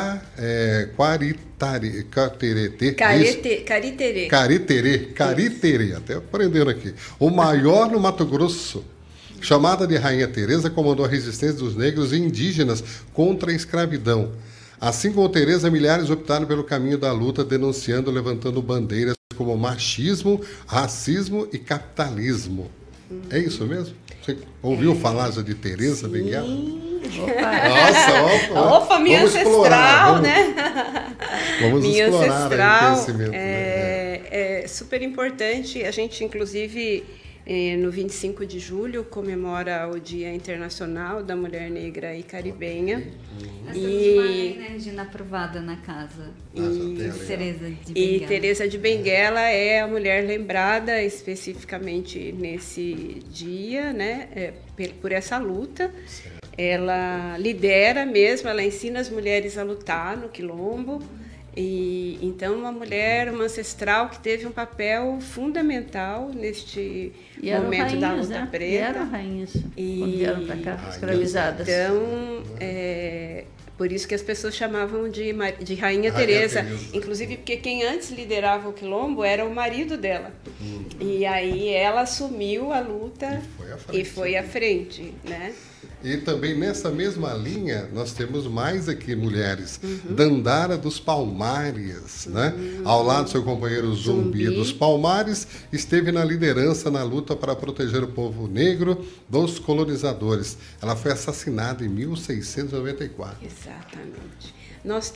Cariterê, até aprendendo aqui. O maior no Mato Grosso. Chamada de Rainha Teresa, comandou a resistência dos negros e indígenas contra a escravidão. Assim como Teresa, milhares optaram pelo caminho da luta, denunciando, levantando bandeiras como machismo, racismo e capitalismo. É isso mesmo? Você ouviu falar já de Teresa Benguela? Nossa, opa, minha ancestral, né? Vamos minha explorar ancestral, o conhecimento. É super importante. A gente, inclusive, no 25 de julho, comemora o Dia Internacional da Mulher Negra e Caribenha. Nós temos uma Regina aprovada na casa. Teresa de Benguela. E Teresa de Benguela é a mulher lembrada especificamente nesse dia, né, por essa luta. Certo. Ela lidera mesmo, ela ensina as mulheres a lutar no quilombo. E então uma mulher, uma ancestral que teve um papel fundamental neste momento da luta preta. E eram rainhas quando vieram para cá, escravizadas. Então, por isso que as pessoas chamavam de Rainha Teresa. Inclusive porque quem antes liderava o quilombo era o marido dela. E aí ela assumiu a luta e foi à frente, né? E também nessa mesma linha, nós temos mais aqui mulheres. Dandara dos Palmares, né? Ao lado do seu companheiro Zumbi dos Palmares, esteve na liderança na luta para proteger o povo negro dos colonizadores. Ela foi assassinada em 1694. Exatamente. Nós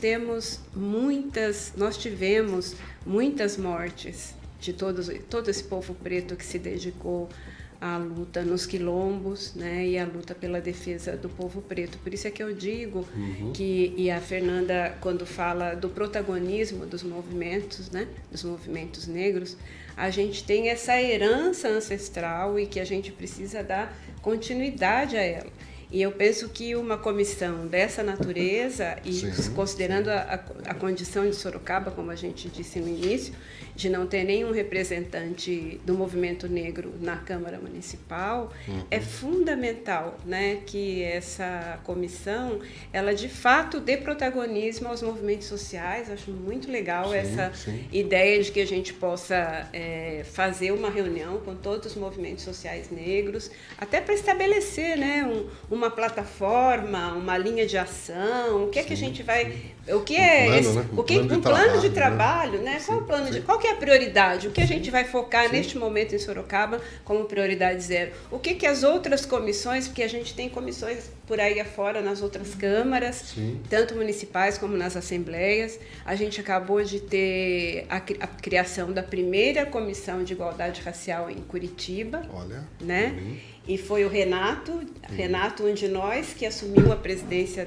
tivemos muitas mortes de todo esse povo preto que se dedicou a luta nos quilombos, né, e a luta pela defesa do povo preto. Por isso é que eu digo que, e a Fernanda, quando fala do protagonismo dos movimentos, né, dos movimentos negros, a gente tem essa herança ancestral e que a gente precisa dar continuidade a ela. E eu penso que uma comissão dessa natureza, e considerando a condição de Sorocaba, como a gente disse no início, de não ter nenhum representante do movimento negro na Câmara Municipal, é fundamental, né, que essa comissão, ela de fato dê protagonismo aos movimentos sociais. Acho muito legal essa ideia de que a gente possa fazer uma reunião com todos os movimentos sociais negros, até para estabelecer, né, uma uma plataforma, uma linha de ação? O que é que a gente vai... O que é plano, esse, né? o que, um plano de trabalho, né? Qual o plano de, qual que é a prioridade? O que a gente vai focar neste momento em Sorocaba como prioridade zero? O que as outras comissões, porque a gente tem comissões por aí afora nas outras câmaras, tanto municipais como nas assembleias. A gente acabou de ter a criação da primeira comissão de igualdade racial em Curitiba, né? E foi o Renato, um de nós, que assumiu a presidência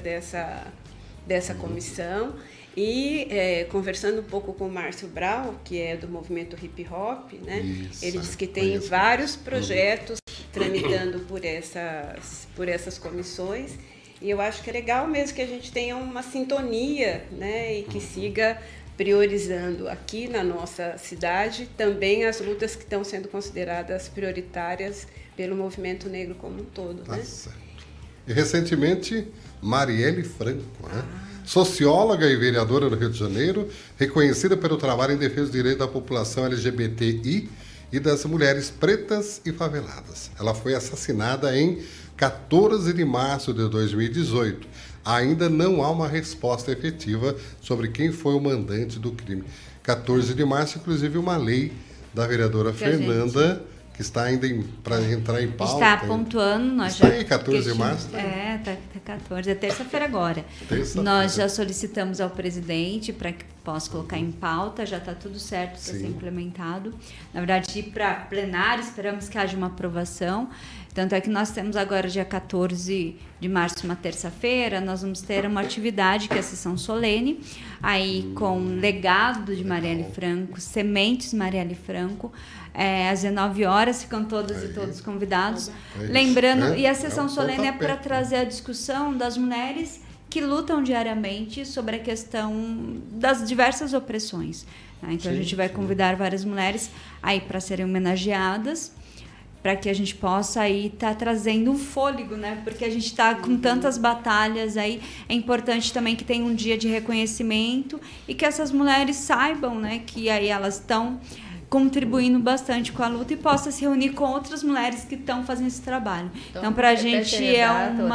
dessa comissão. E conversando um pouco com o Márcio Brau, que é do movimento hip hop, né? Ele disse que tem vários projetos tramitando por essas comissões. E eu acho que é legal mesmo que a gente tenha uma sintonia, né? E que siga priorizando aqui na nossa cidade também as lutas que estão sendo consideradas prioritárias pelo movimento negro como um todo. Né? Certo. E recentemente, Marielle Franco, né? Socióloga e vereadora do Rio de Janeiro, reconhecida pelo trabalho em defesa do direito da população LGBTI e das mulheres pretas e faveladas. Ela foi assassinada em 14 de março de 2018. Ainda não há uma resposta efetiva sobre quem foi o mandante do crime. 14 de março, inclusive, uma lei da vereadora Fernanda, que está ainda para entrar em pauta. Está pontuando. Nós está já aí, 14 de março? Está 14, é terça-feira agora. Nós já solicitamos ao presidente para que possa colocar em pauta, já está tudo certo para ser implementado. Na verdade, ir para plenário, esperamos que haja uma aprovação. Tanto é que nós temos agora, dia 14 de março, uma terça-feira, nós vamos ter uma atividade, que é a sessão solene, aí com legado de Marielle Franco, sementes Marielle Franco, às 19 horas, ficam todas e todos convidados. Lembrando, e a sessão solene é para trazer a discussão das mulheres que lutam diariamente sobre a questão das diversas opressões. Tá? Então, a gente vai convidar várias mulheres aí para serem homenageadas, para que a gente possa aí estar trazendo um fôlego, né? Porque a gente está com tantas batalhas aí, é importante também que tenha um dia de reconhecimento e que essas mulheres saibam, né, que aí elas estão contribuindo bastante com a luta e possa se reunir com outras mulheres que estão fazendo esse trabalho. Então, para a gente é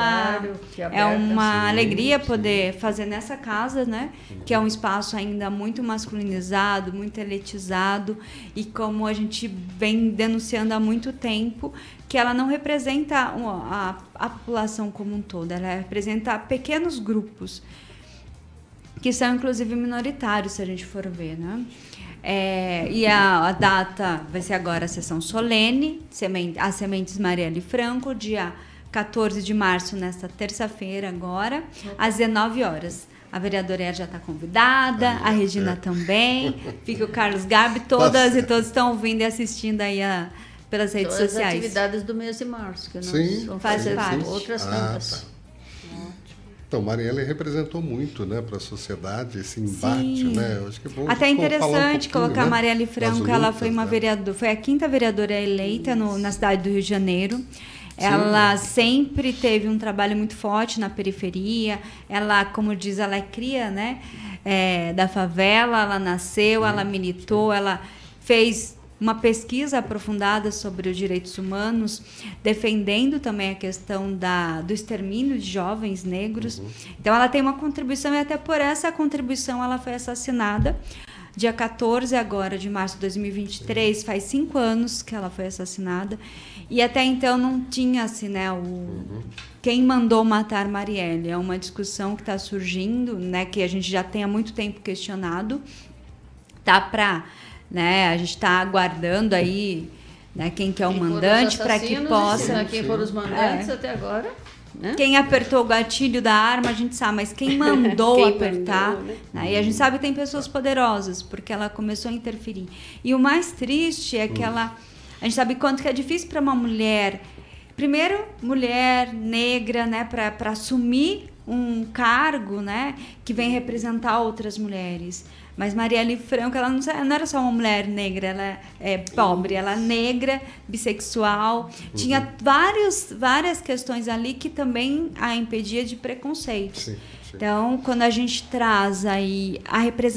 uma alegria poder fazer nessa casa, né? Que é um espaço ainda muito masculinizado, muito elitizado, e como a gente vem denunciando há muito tempo, que ela não representa a população como um todo, ela representa pequenos grupos, que são inclusive minoritários, se a gente for ver, né? E a data vai ser agora a sessão solene, a Sementes Marielle Franco, dia 14 de março, nesta terça-feira agora, às 19 horas. A vereadora já está convidada, a Regina também, fica o Carlos Gabi, todas e todos estão ouvindo e assistindo aí pelas redes sociais. As atividades do mês de março, que nós vamos fazer outras tantas. Então, Marielle representou muito, né, para a sociedade esse embate, né? Eu acho que é bom. Até interessante colocar, né, Marielle Franco, ela foi uma vereadora, foi a 5ª vereadora eleita na cidade do Rio de Janeiro. Ela sempre teve um trabalho muito forte na periferia. Ela, como diz, ela é cria, né, da favela. Ela nasceu, ela militou, ela fez uma pesquisa aprofundada sobre os direitos humanos, defendendo também a questão do extermínio de jovens negros. Então, ela tem uma contribuição, e até por essa contribuição ela foi assassinada. Dia 14 agora de março de 2023, faz 5 anos que ela foi assassinada. E até então não tinha-se, né, quem mandou matar Marielle. É uma discussão que está surgindo, né, que a gente já tem há muito tempo questionado. Né, a gente está aguardando aí, né, quem que é o mandante, para que possa... Quem foram os mandantes até agora. Né? Quem apertou o gatilho da arma, a gente sabe, mas quem mandou apertar... Mandou, né? E a gente sabe que tem pessoas poderosas, porque ela começou a interferir. E o mais triste é que a gente sabe quanto que é difícil para uma mulher... Primeiro, mulher negra, né, para assumir um cargo, né, que vem representar outras mulheres. Mas Marielle Franco, ela não era só uma mulher negra, ela é pobre, ela é negra, bissexual. Tinha várias questões ali que também a impedia de preconceito. Então, quando a gente traz aí a representação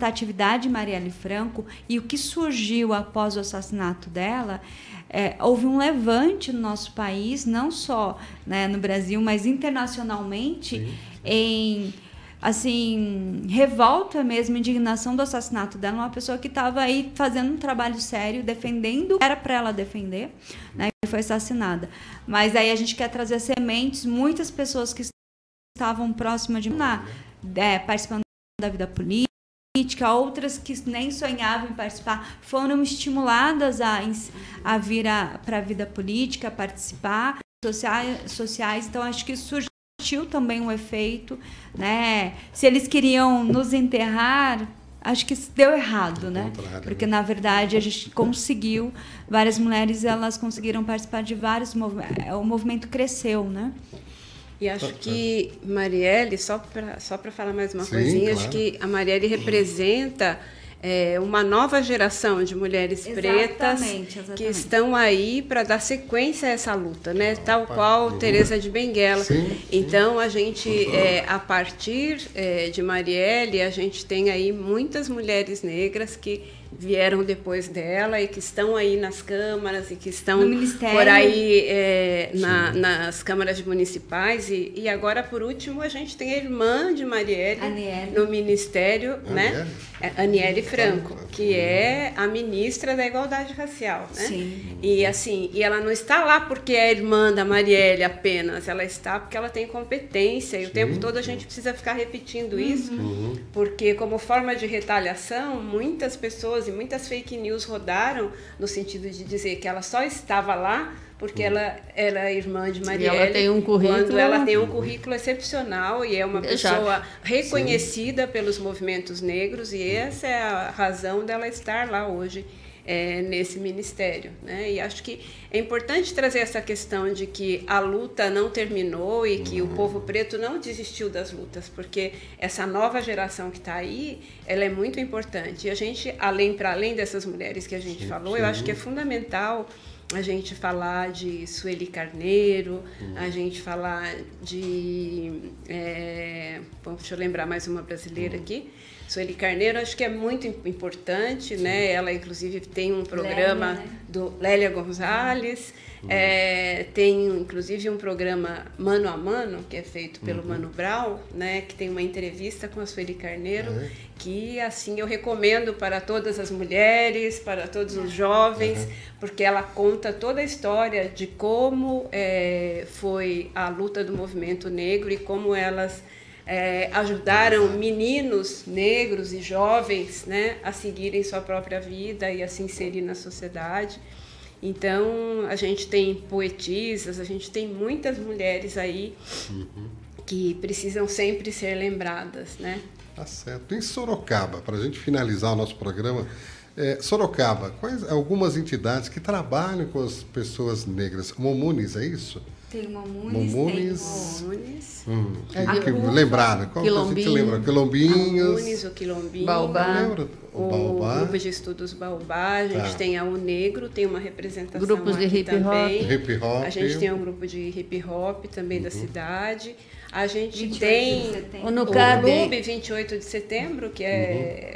representatividade de Marielle Franco e o que surgiu após o assassinato dela, houve um levante no nosso país, não só, né, no Brasil, mas internacionalmente, em assim, revolta mesmo, indignação do assassinato dela, uma pessoa que estava aí fazendo um trabalho sério, defendendo, era para ela defender, né, e foi assassinada. Mas aí a gente quer trazer sementes, muitas pessoas que estavam próximas de participando da vida política, outras que nem sonhavam em participar, foram estimuladas a vir para a vida política, a participar, sociais, então acho que surgiu também um efeito, né? Se eles queriam nos enterrar, acho que deu errado, né? Porque na verdade a gente conseguiu, várias mulheres elas conseguiram participar de vários movimentos, o movimento cresceu, né? E acho que Marielle, só para falar mais uma coisinha, acho que a Marielle representa uma nova geração de mulheres pretas que estão aí para dar sequência a essa luta, né? Tal qual Teresa de Benguela. Então, a gente, a partir de Marielle, a gente tem aí muitas mulheres negras que vieram depois dela e que estão aí nas câmaras e que estão por aí nas câmaras municipais. E agora, por último, a gente tem a irmã de Marielle no Ministério, né? Aniele Franco, que é a ministra da Igualdade Racial, né? Sim. E assim, e ela não está lá porque é irmã da Marielle apenas, ela está porque ela tem competência e o tempo todo a gente precisa ficar repetindo isso, porque como forma de retaliação, muitas pessoas e muitas fake news rodaram no sentido de dizer que ela só estava lá porque ela era irmã de Marielle, ela tem um currículo, quando ela tem um currículo excepcional e é uma pessoa reconhecida pelos movimentos negros, e essa é a razão dela estar lá hoje nesse ministério, né? E acho que é importante trazer essa questão de que a luta não terminou e que o povo preto não desistiu das lutas, porque essa nova geração que está aí, ela é muito importante. E a gente, para além dessas mulheres que a gente falou, eu acho que é fundamental a gente falar de Sueli Carneiro, a gente falar de... deixa eu lembrar mais uma brasileira aqui. Sueli Carneiro, acho que é muito importante, né? Ela, inclusive, tem um programa do Lélia Gonzalez, tem, inclusive, um programa Mano a Mano, que é feito pelo Mano Brown, né? Que tem uma entrevista com a Sueli Carneiro, que, assim, eu recomendo para todas as mulheres, para todos os jovens, porque ela conta toda a história de como foi a luta do movimento negro e como elas ajudaram meninos negros e jovens, né, a seguirem sua própria vida e a se inserir na sociedade. Então, a gente tem poetisas, a gente tem muitas mulheres aí que precisam sempre ser lembradas, né? Tá certo. Em Sorocaba, para a gente finalizar o nosso programa, Sorocaba, quais algumas entidades que trabalham com as pessoas negras? Momunis, é isso? Tem Momunis, lembraram? Qual que a gente lembra? Quilombinhos. O Quilombinho. Baobá. O Grupo de Estudos Baobá. A gente tem a O Negro, tem uma representação grupos de hip hop. A gente tem um grupo de hip hop também da cidade. A gente tem o Clube 28 de Setembro, que é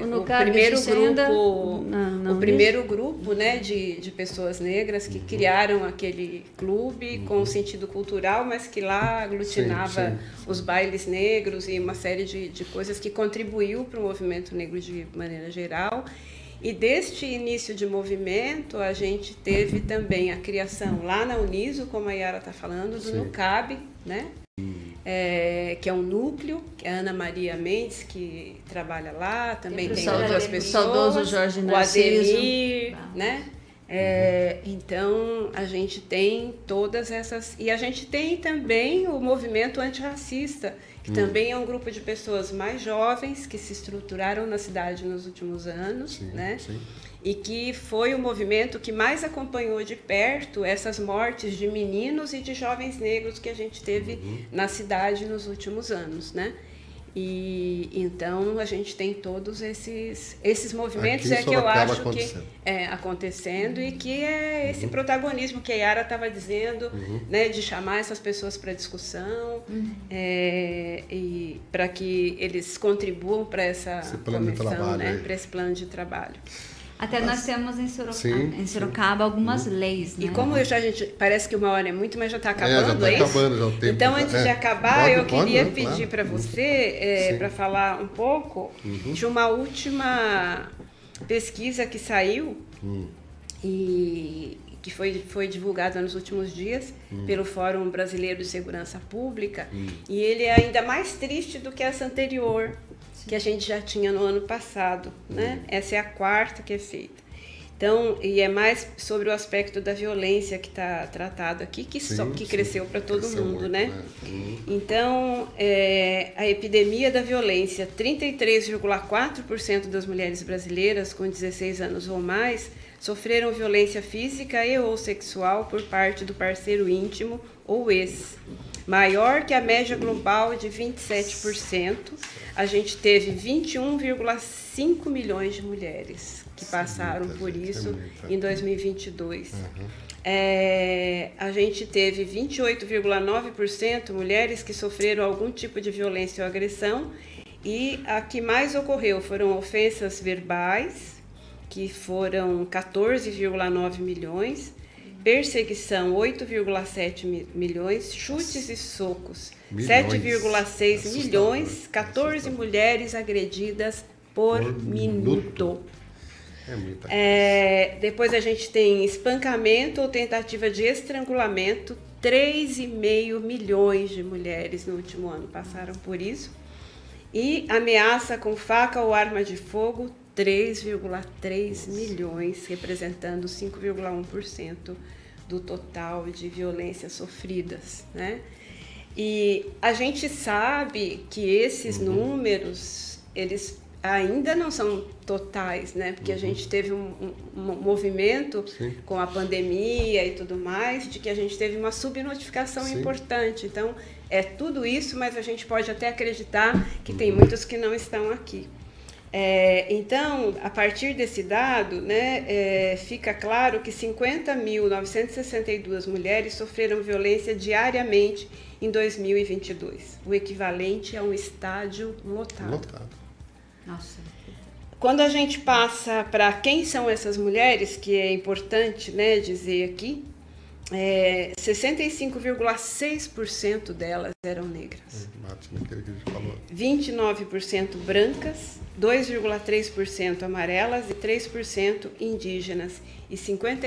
o primeiro grupo, né, de pessoas negras que criaram aquele clube com sentido cultural, mas que lá aglutinava os bailes negros e uma série de coisas que contribuiu para o movimento negro de maneira geral. E deste início de movimento, a gente teve também a criação lá na Uniso, como a Yara está falando, do NUCAB, né? Que é um núcleo, que é a Ana Maria Mendes, que trabalha lá, também tem outras pessoas, saudoso Jorge Narciso, o Ademir, né? Então, a gente tem todas essas... E a gente tem também o movimento antirracista, que também é um grupo de pessoas mais jovens que se estruturaram na cidade nos últimos anos, né? E que foi o movimento que mais acompanhou de perto essas mortes de meninos e de jovens negros que a gente teve na cidade nos últimos anos, né? E então a gente tem todos esses movimentos Aqui que eu acho acontecendo. que acontecendo e que é esse protagonismo que a Yara estava dizendo, né, de chamar essas pessoas para discussão e para que eles contribuam para essa comissão, né, para esse plano de trabalho. Até nós temos em Sorocaba algumas leis, né? E como gente parece que uma hora é muito, mas já está acabando, já está acabando já o tempo. Então, antes de acabar, eu queria pedir para claro. você para falar um pouco de uma última pesquisa que saiu e que foi divulgada nos últimos dias pelo Fórum Brasileiro de Segurança Pública, e ele é ainda mais triste do que essa anterior, que a gente já tinha no ano passado, né? Essa é a quarta que é feita. Então, e é mais sobre o aspecto da violência que está tratado aqui, que cresceu para todo mundo, muito, né? Então, a epidemia da violência, 33,4% das mulheres brasileiras com 16 anos ou mais sofreram violência física e ou sexual por parte do parceiro íntimo ou ex. Maior que a média global de 27%, a gente teve 21,5 milhões de mulheres que passaram por isso em 2022. A gente teve 28,9% mulheres que sofreram algum tipo de violência ou agressão, e a que mais ocorreu foram ofensas verbais, que foram 14,9 milhões, perseguição 8,7 milhões, chutes e socos 7,6 milhões, 14 mulheres agredidas por minuto. Depois a gente tem espancamento ou tentativa de estrangulamento, 3,5 milhões de mulheres no último ano passaram por isso. E ameaça com faca ou arma de fogo, 3,3 milhões, representando 5,1% do total de violências sofridas, né? E a gente sabe que esses números, eles ainda não são totais, né? Porque a gente teve um movimento com a pandemia e tudo mais, de que a gente teve uma subnotificação importante. Então, é tudo isso, mas a gente pode até acreditar que tem muitos que não estão aqui. Então, a partir desse dado, né, fica claro que 50.962 mulheres sofreram violência diariamente em 2022, o equivalente a um estádio lotado. Nossa. Quando a gente passa para quem são essas mulheres, que é importante, né, dizer aqui, 65,6% delas eram negras, 29% brancas, 2,3% amarelas e 3% indígenas, e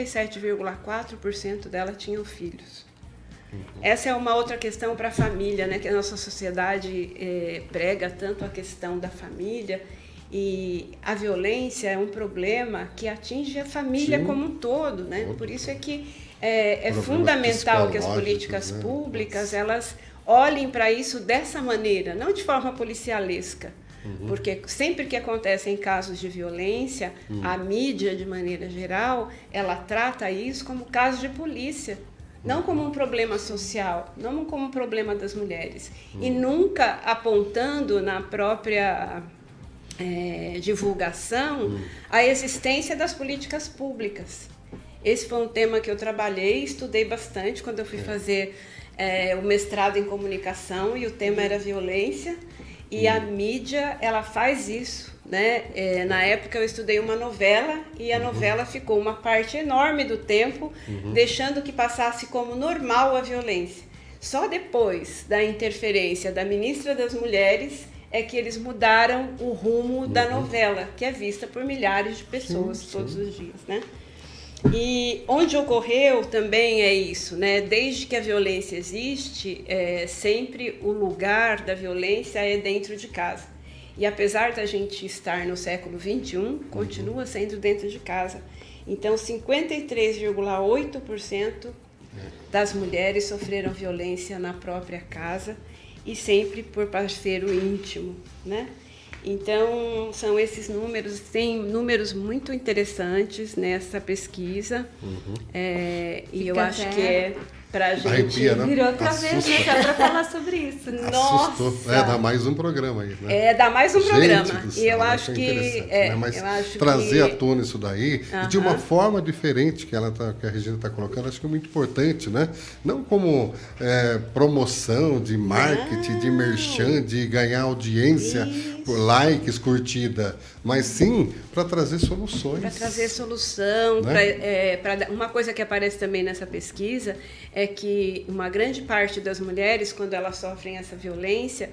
57,4% delas tinham filhos. Essa é uma outra questão para a família, né, que a nossa sociedade prega tanto a questão da família, e a violência é um problema que atinge a família como um todo, né? Por isso é que é fundamental que as políticas públicas elas olhem para isso dessa maneira, não de forma policialesca, porque sempre que acontecem casos de violência, a mídia, de maneira geral, ela trata isso como caso de polícia, não como um problema social, não como um problema das mulheres, e nunca apontando na própria divulgação a existência das políticas públicas. Esse foi um tema que eu trabalhei, estudei bastante quando eu fui fazer o mestrado em comunicação, e o tema era violência, e a mídia ela faz isso, né? Na época eu estudei uma novela, e a novela ficou uma parte enorme do tempo deixando que passasse como normal a violência. Só depois da interferência da ministra das Mulheres é que eles mudaram o rumo da novela, que é vista por milhares de pessoas todos os dias, né? E onde ocorreu também é isso, né? Desde que a violência existe, sempre o lugar da violência é dentro de casa. E apesar da gente estar no século XXI, continua sendo dentro de casa. Então, 53,8% das mulheres sofreram violência na própria casa, e sempre por parceiro íntimo, né? Então, são esses números, tem números muito interessantes nessa pesquisa, e eu acho que Pra gente. Arrepia, né? Virou outra vez, né? Só para falar sobre isso. Assustou. Nossa! Dá mais um programa aí, né? Dá mais um Gente programa. do céu, E eu isso acho é que. interessante, né? Mas eu acho trazer que... à tona isso daí, e de uma forma diferente que a Regina está colocando, acho que é muito importante, né? Não como promoção de marketing, de merchan, de ganhar audiência, por likes, curtida, mas sim para trazer soluções. Para trazer solução, né? Uma coisa que aparece também nessa pesquisa é que uma grande parte das mulheres, quando elas sofrem essa violência,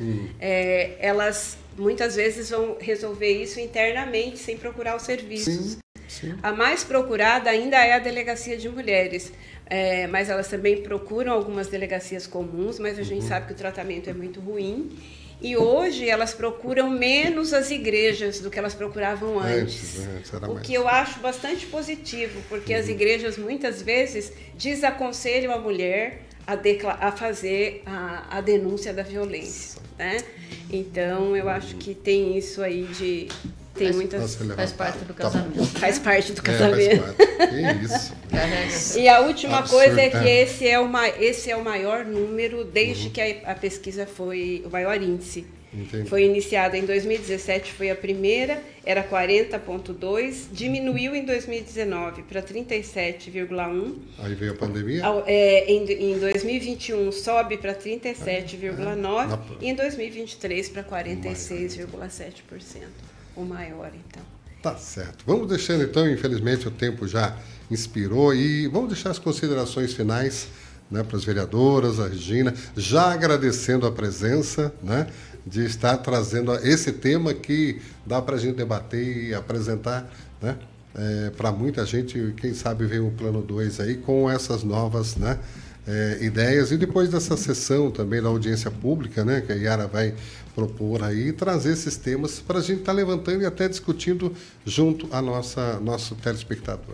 elas muitas vezes vão resolver isso internamente, sem procurar os serviços. Sim. A mais procurada ainda é a Delegacia de Mulheres, mas elas também procuram algumas delegacias comuns, mas a gente sabe que o tratamento é muito ruim. E hoje elas procuram menos as igrejas do que elas procuravam antes. O que eu acho bastante positivo, porque as igrejas muitas vezes desaconselham a mulher a fazer a denúncia da violência, né? Então eu acho que tem isso aí de... Tem muitas... Faz parte do casamento. Faz parte do casamento. Faz parte. Isso. E a última coisa é que esse é o maior número desde que a pesquisa foi o maior índice. Entendi. Foi iniciada em 2017, foi a primeira, era 40,2, diminuiu em 2019 para 37,1. Aí veio a pandemia? Em 2021 sobe para 37,9 e em 2023 para 46,7%. O maior, então. Tá certo. Vamos deixando, então, infelizmente o tempo já inspirou e vamos deixar as considerações finais, né, para as vereadoras, a Regina, já agradecendo a presença, né, de estar trazendo esse tema que dá para a gente debater e apresentar, né, para muita gente, quem sabe vem o plano 2 aí com essas novas, né, ideias, e depois dessa sessão também da audiência pública, né, que a Yara vai propor aí, trazer esses temas para a gente estar levantando e até discutindo junto a nosso telespectador.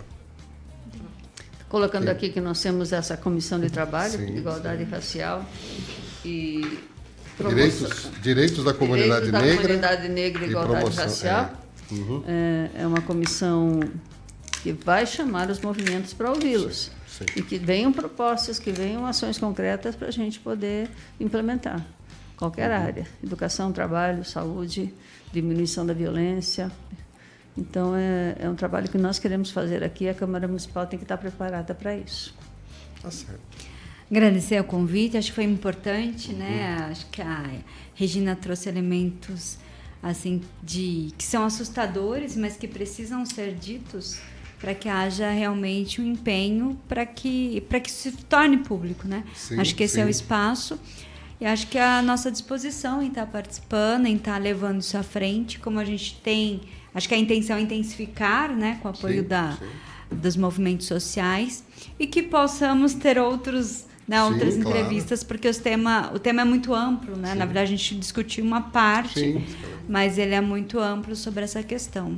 Colocando aqui que nós temos essa comissão de trabalho, Sim, de igualdade racial e direitos da comunidade negra. Da comunidade negra e igualdade promoção, racial. É uma comissão que vai chamar os movimentos para ouvi-los. Sim. E que venham propostas, que venham ações concretas para a gente poder implementar. Qualquer área, educação, trabalho, saúde, diminuição da violência. Então, é um trabalho que nós queremos fazer aqui, a Câmara Municipal tem que estar preparada para isso. Tá certo. Agradecer o convite, acho que foi importante, né? Acho que a Regina trouxe elementos assim, que são assustadores, mas que precisam ser ditos para que haja realmente um empenho para que isso se torne público, né? Sim, acho que esse é o espaço. E acho que a nossa disposição em estar participando, em estar levando isso à frente, como a gente tem... Acho que a intenção é intensificar, né, com o apoio dos movimentos sociais, e que possamos ter outras entrevistas, porque o tema é muito amplo, né? Na verdade, a gente discutiu uma parte, mas ele é muito amplo sobre essa questão.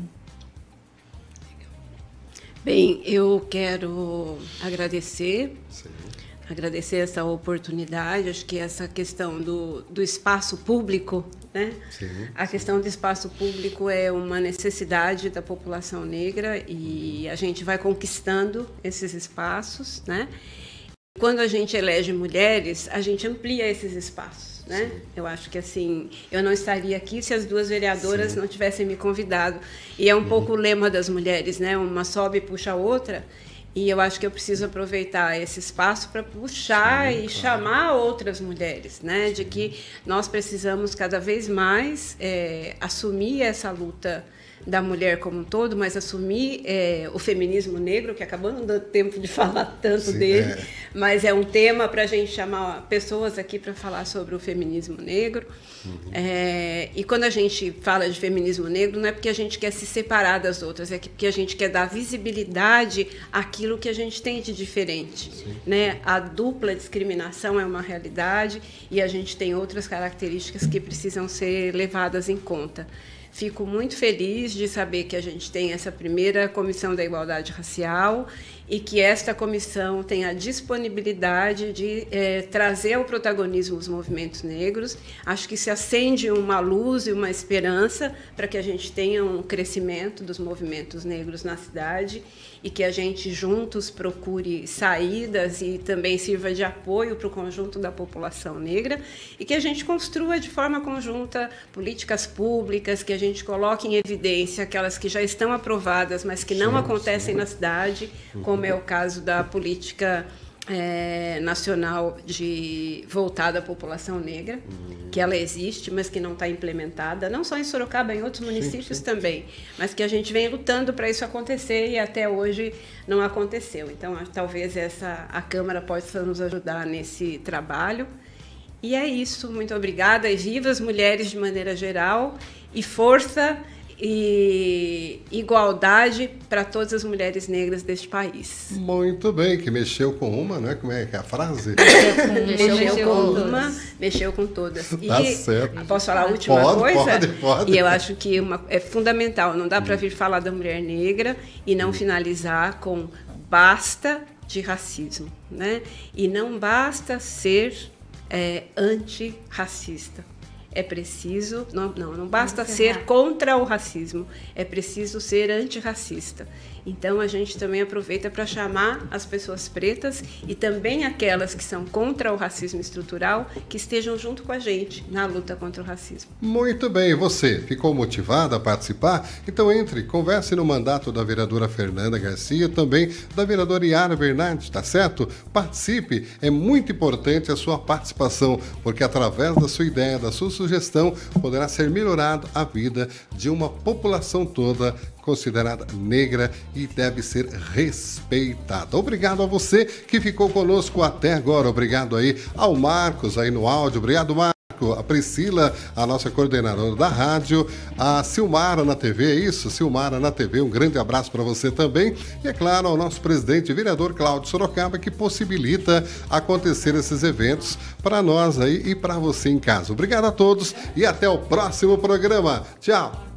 Bem, eu quero agradecer essa oportunidade. Acho que essa questão do espaço público, né? A questão do espaço público é uma necessidade da população negra e a gente vai conquistando esses espaços, né? Quando a gente elege mulheres, a gente amplia esses espaços, né? Eu acho que assim, eu não estaria aqui se as duas vereadoras não tivessem me convidado. E é um pouco o lema das mulheres, né? Uma sobe e puxa a outra. E eu acho que eu preciso aproveitar esse espaço para puxar e chamar outras mulheres, né? De que nós precisamos cada vez mais assumir essa luta da mulher como um todo, mas assumir o feminismo negro, que acabou não dando tempo de falar tanto dele, mas é um tema para a gente chamar pessoas aqui para falar sobre o feminismo negro. E quando a gente fala de feminismo negro, não é porque a gente quer se separar das outras, é porque a gente quer dar visibilidade àquilo que a gente tem de diferente, né? A dupla discriminação é uma realidade e a gente tem outras características que precisam ser levadas em conta. Fico muito feliz de saber que a gente tem essa primeira comissão da igualdade racial e que esta comissão tenha a disponibilidade de trazer ao protagonismo os movimentos negros. Acho que se acende uma luz e uma esperança para que a gente tenha um crescimento dos movimentos negros na cidade e que a gente juntos procure saídas e também sirva de apoio para o conjunto da população negra e que a gente construa de forma conjunta políticas públicas, que a gente coloque em evidência aquelas que já estão aprovadas, mas que não acontecem na cidade, como é o caso da política nacional voltada à população negra, que ela existe, mas que não está implementada, não só em Sorocaba, em outros municípios também, mas que a gente vem lutando para isso acontecer e até hoje não aconteceu. Então, talvez a Câmara possa nos ajudar nesse trabalho. E é isso, muito obrigada, e viva as mulheres de maneira geral, e força e igualdade para todas as mulheres negras deste país. Muito bem, que mexeu com uma, né? Como é que é a frase? Mexeu com uma, mexeu com todas. Tá certo. Posso falar a última coisa? Pode. E eu acho que é fundamental, não dá para vir falar da mulher negra e não finalizar com basta de racismo, né? E não basta ser antirracista. É preciso, não basta ser contra o racismo, é preciso ser antirracista. Então, a gente também aproveita para chamar as pessoas pretas e também aquelas que são contra o racismo estrutural, que estejam junto com a gente na luta contra o racismo. Muito bem, você ficou motivada a participar? Então entre, converse no mandato da vereadora Fernanda Garcia, também da vereadora Yara Bernardi, tá certo? Participe, é muito importante a sua participação, porque através da sua ideia, da sua sugestão, poderá ser melhorada a vida de uma população toda considerada negra e deve ser respeitada. Obrigado a você que ficou conosco até agora. Obrigado aí ao Marcos aí no áudio. Obrigado, Marcos. A Priscila, a nossa coordenadora da rádio, a Silmara na TV, é isso? Silmara na TV, um grande abraço para você também. E é claro, ao nosso presidente, vereador Cláudio Sorocaba, que possibilita acontecer esses eventos para nós aí e para você em casa. Obrigado a todos e até o próximo programa. Tchau!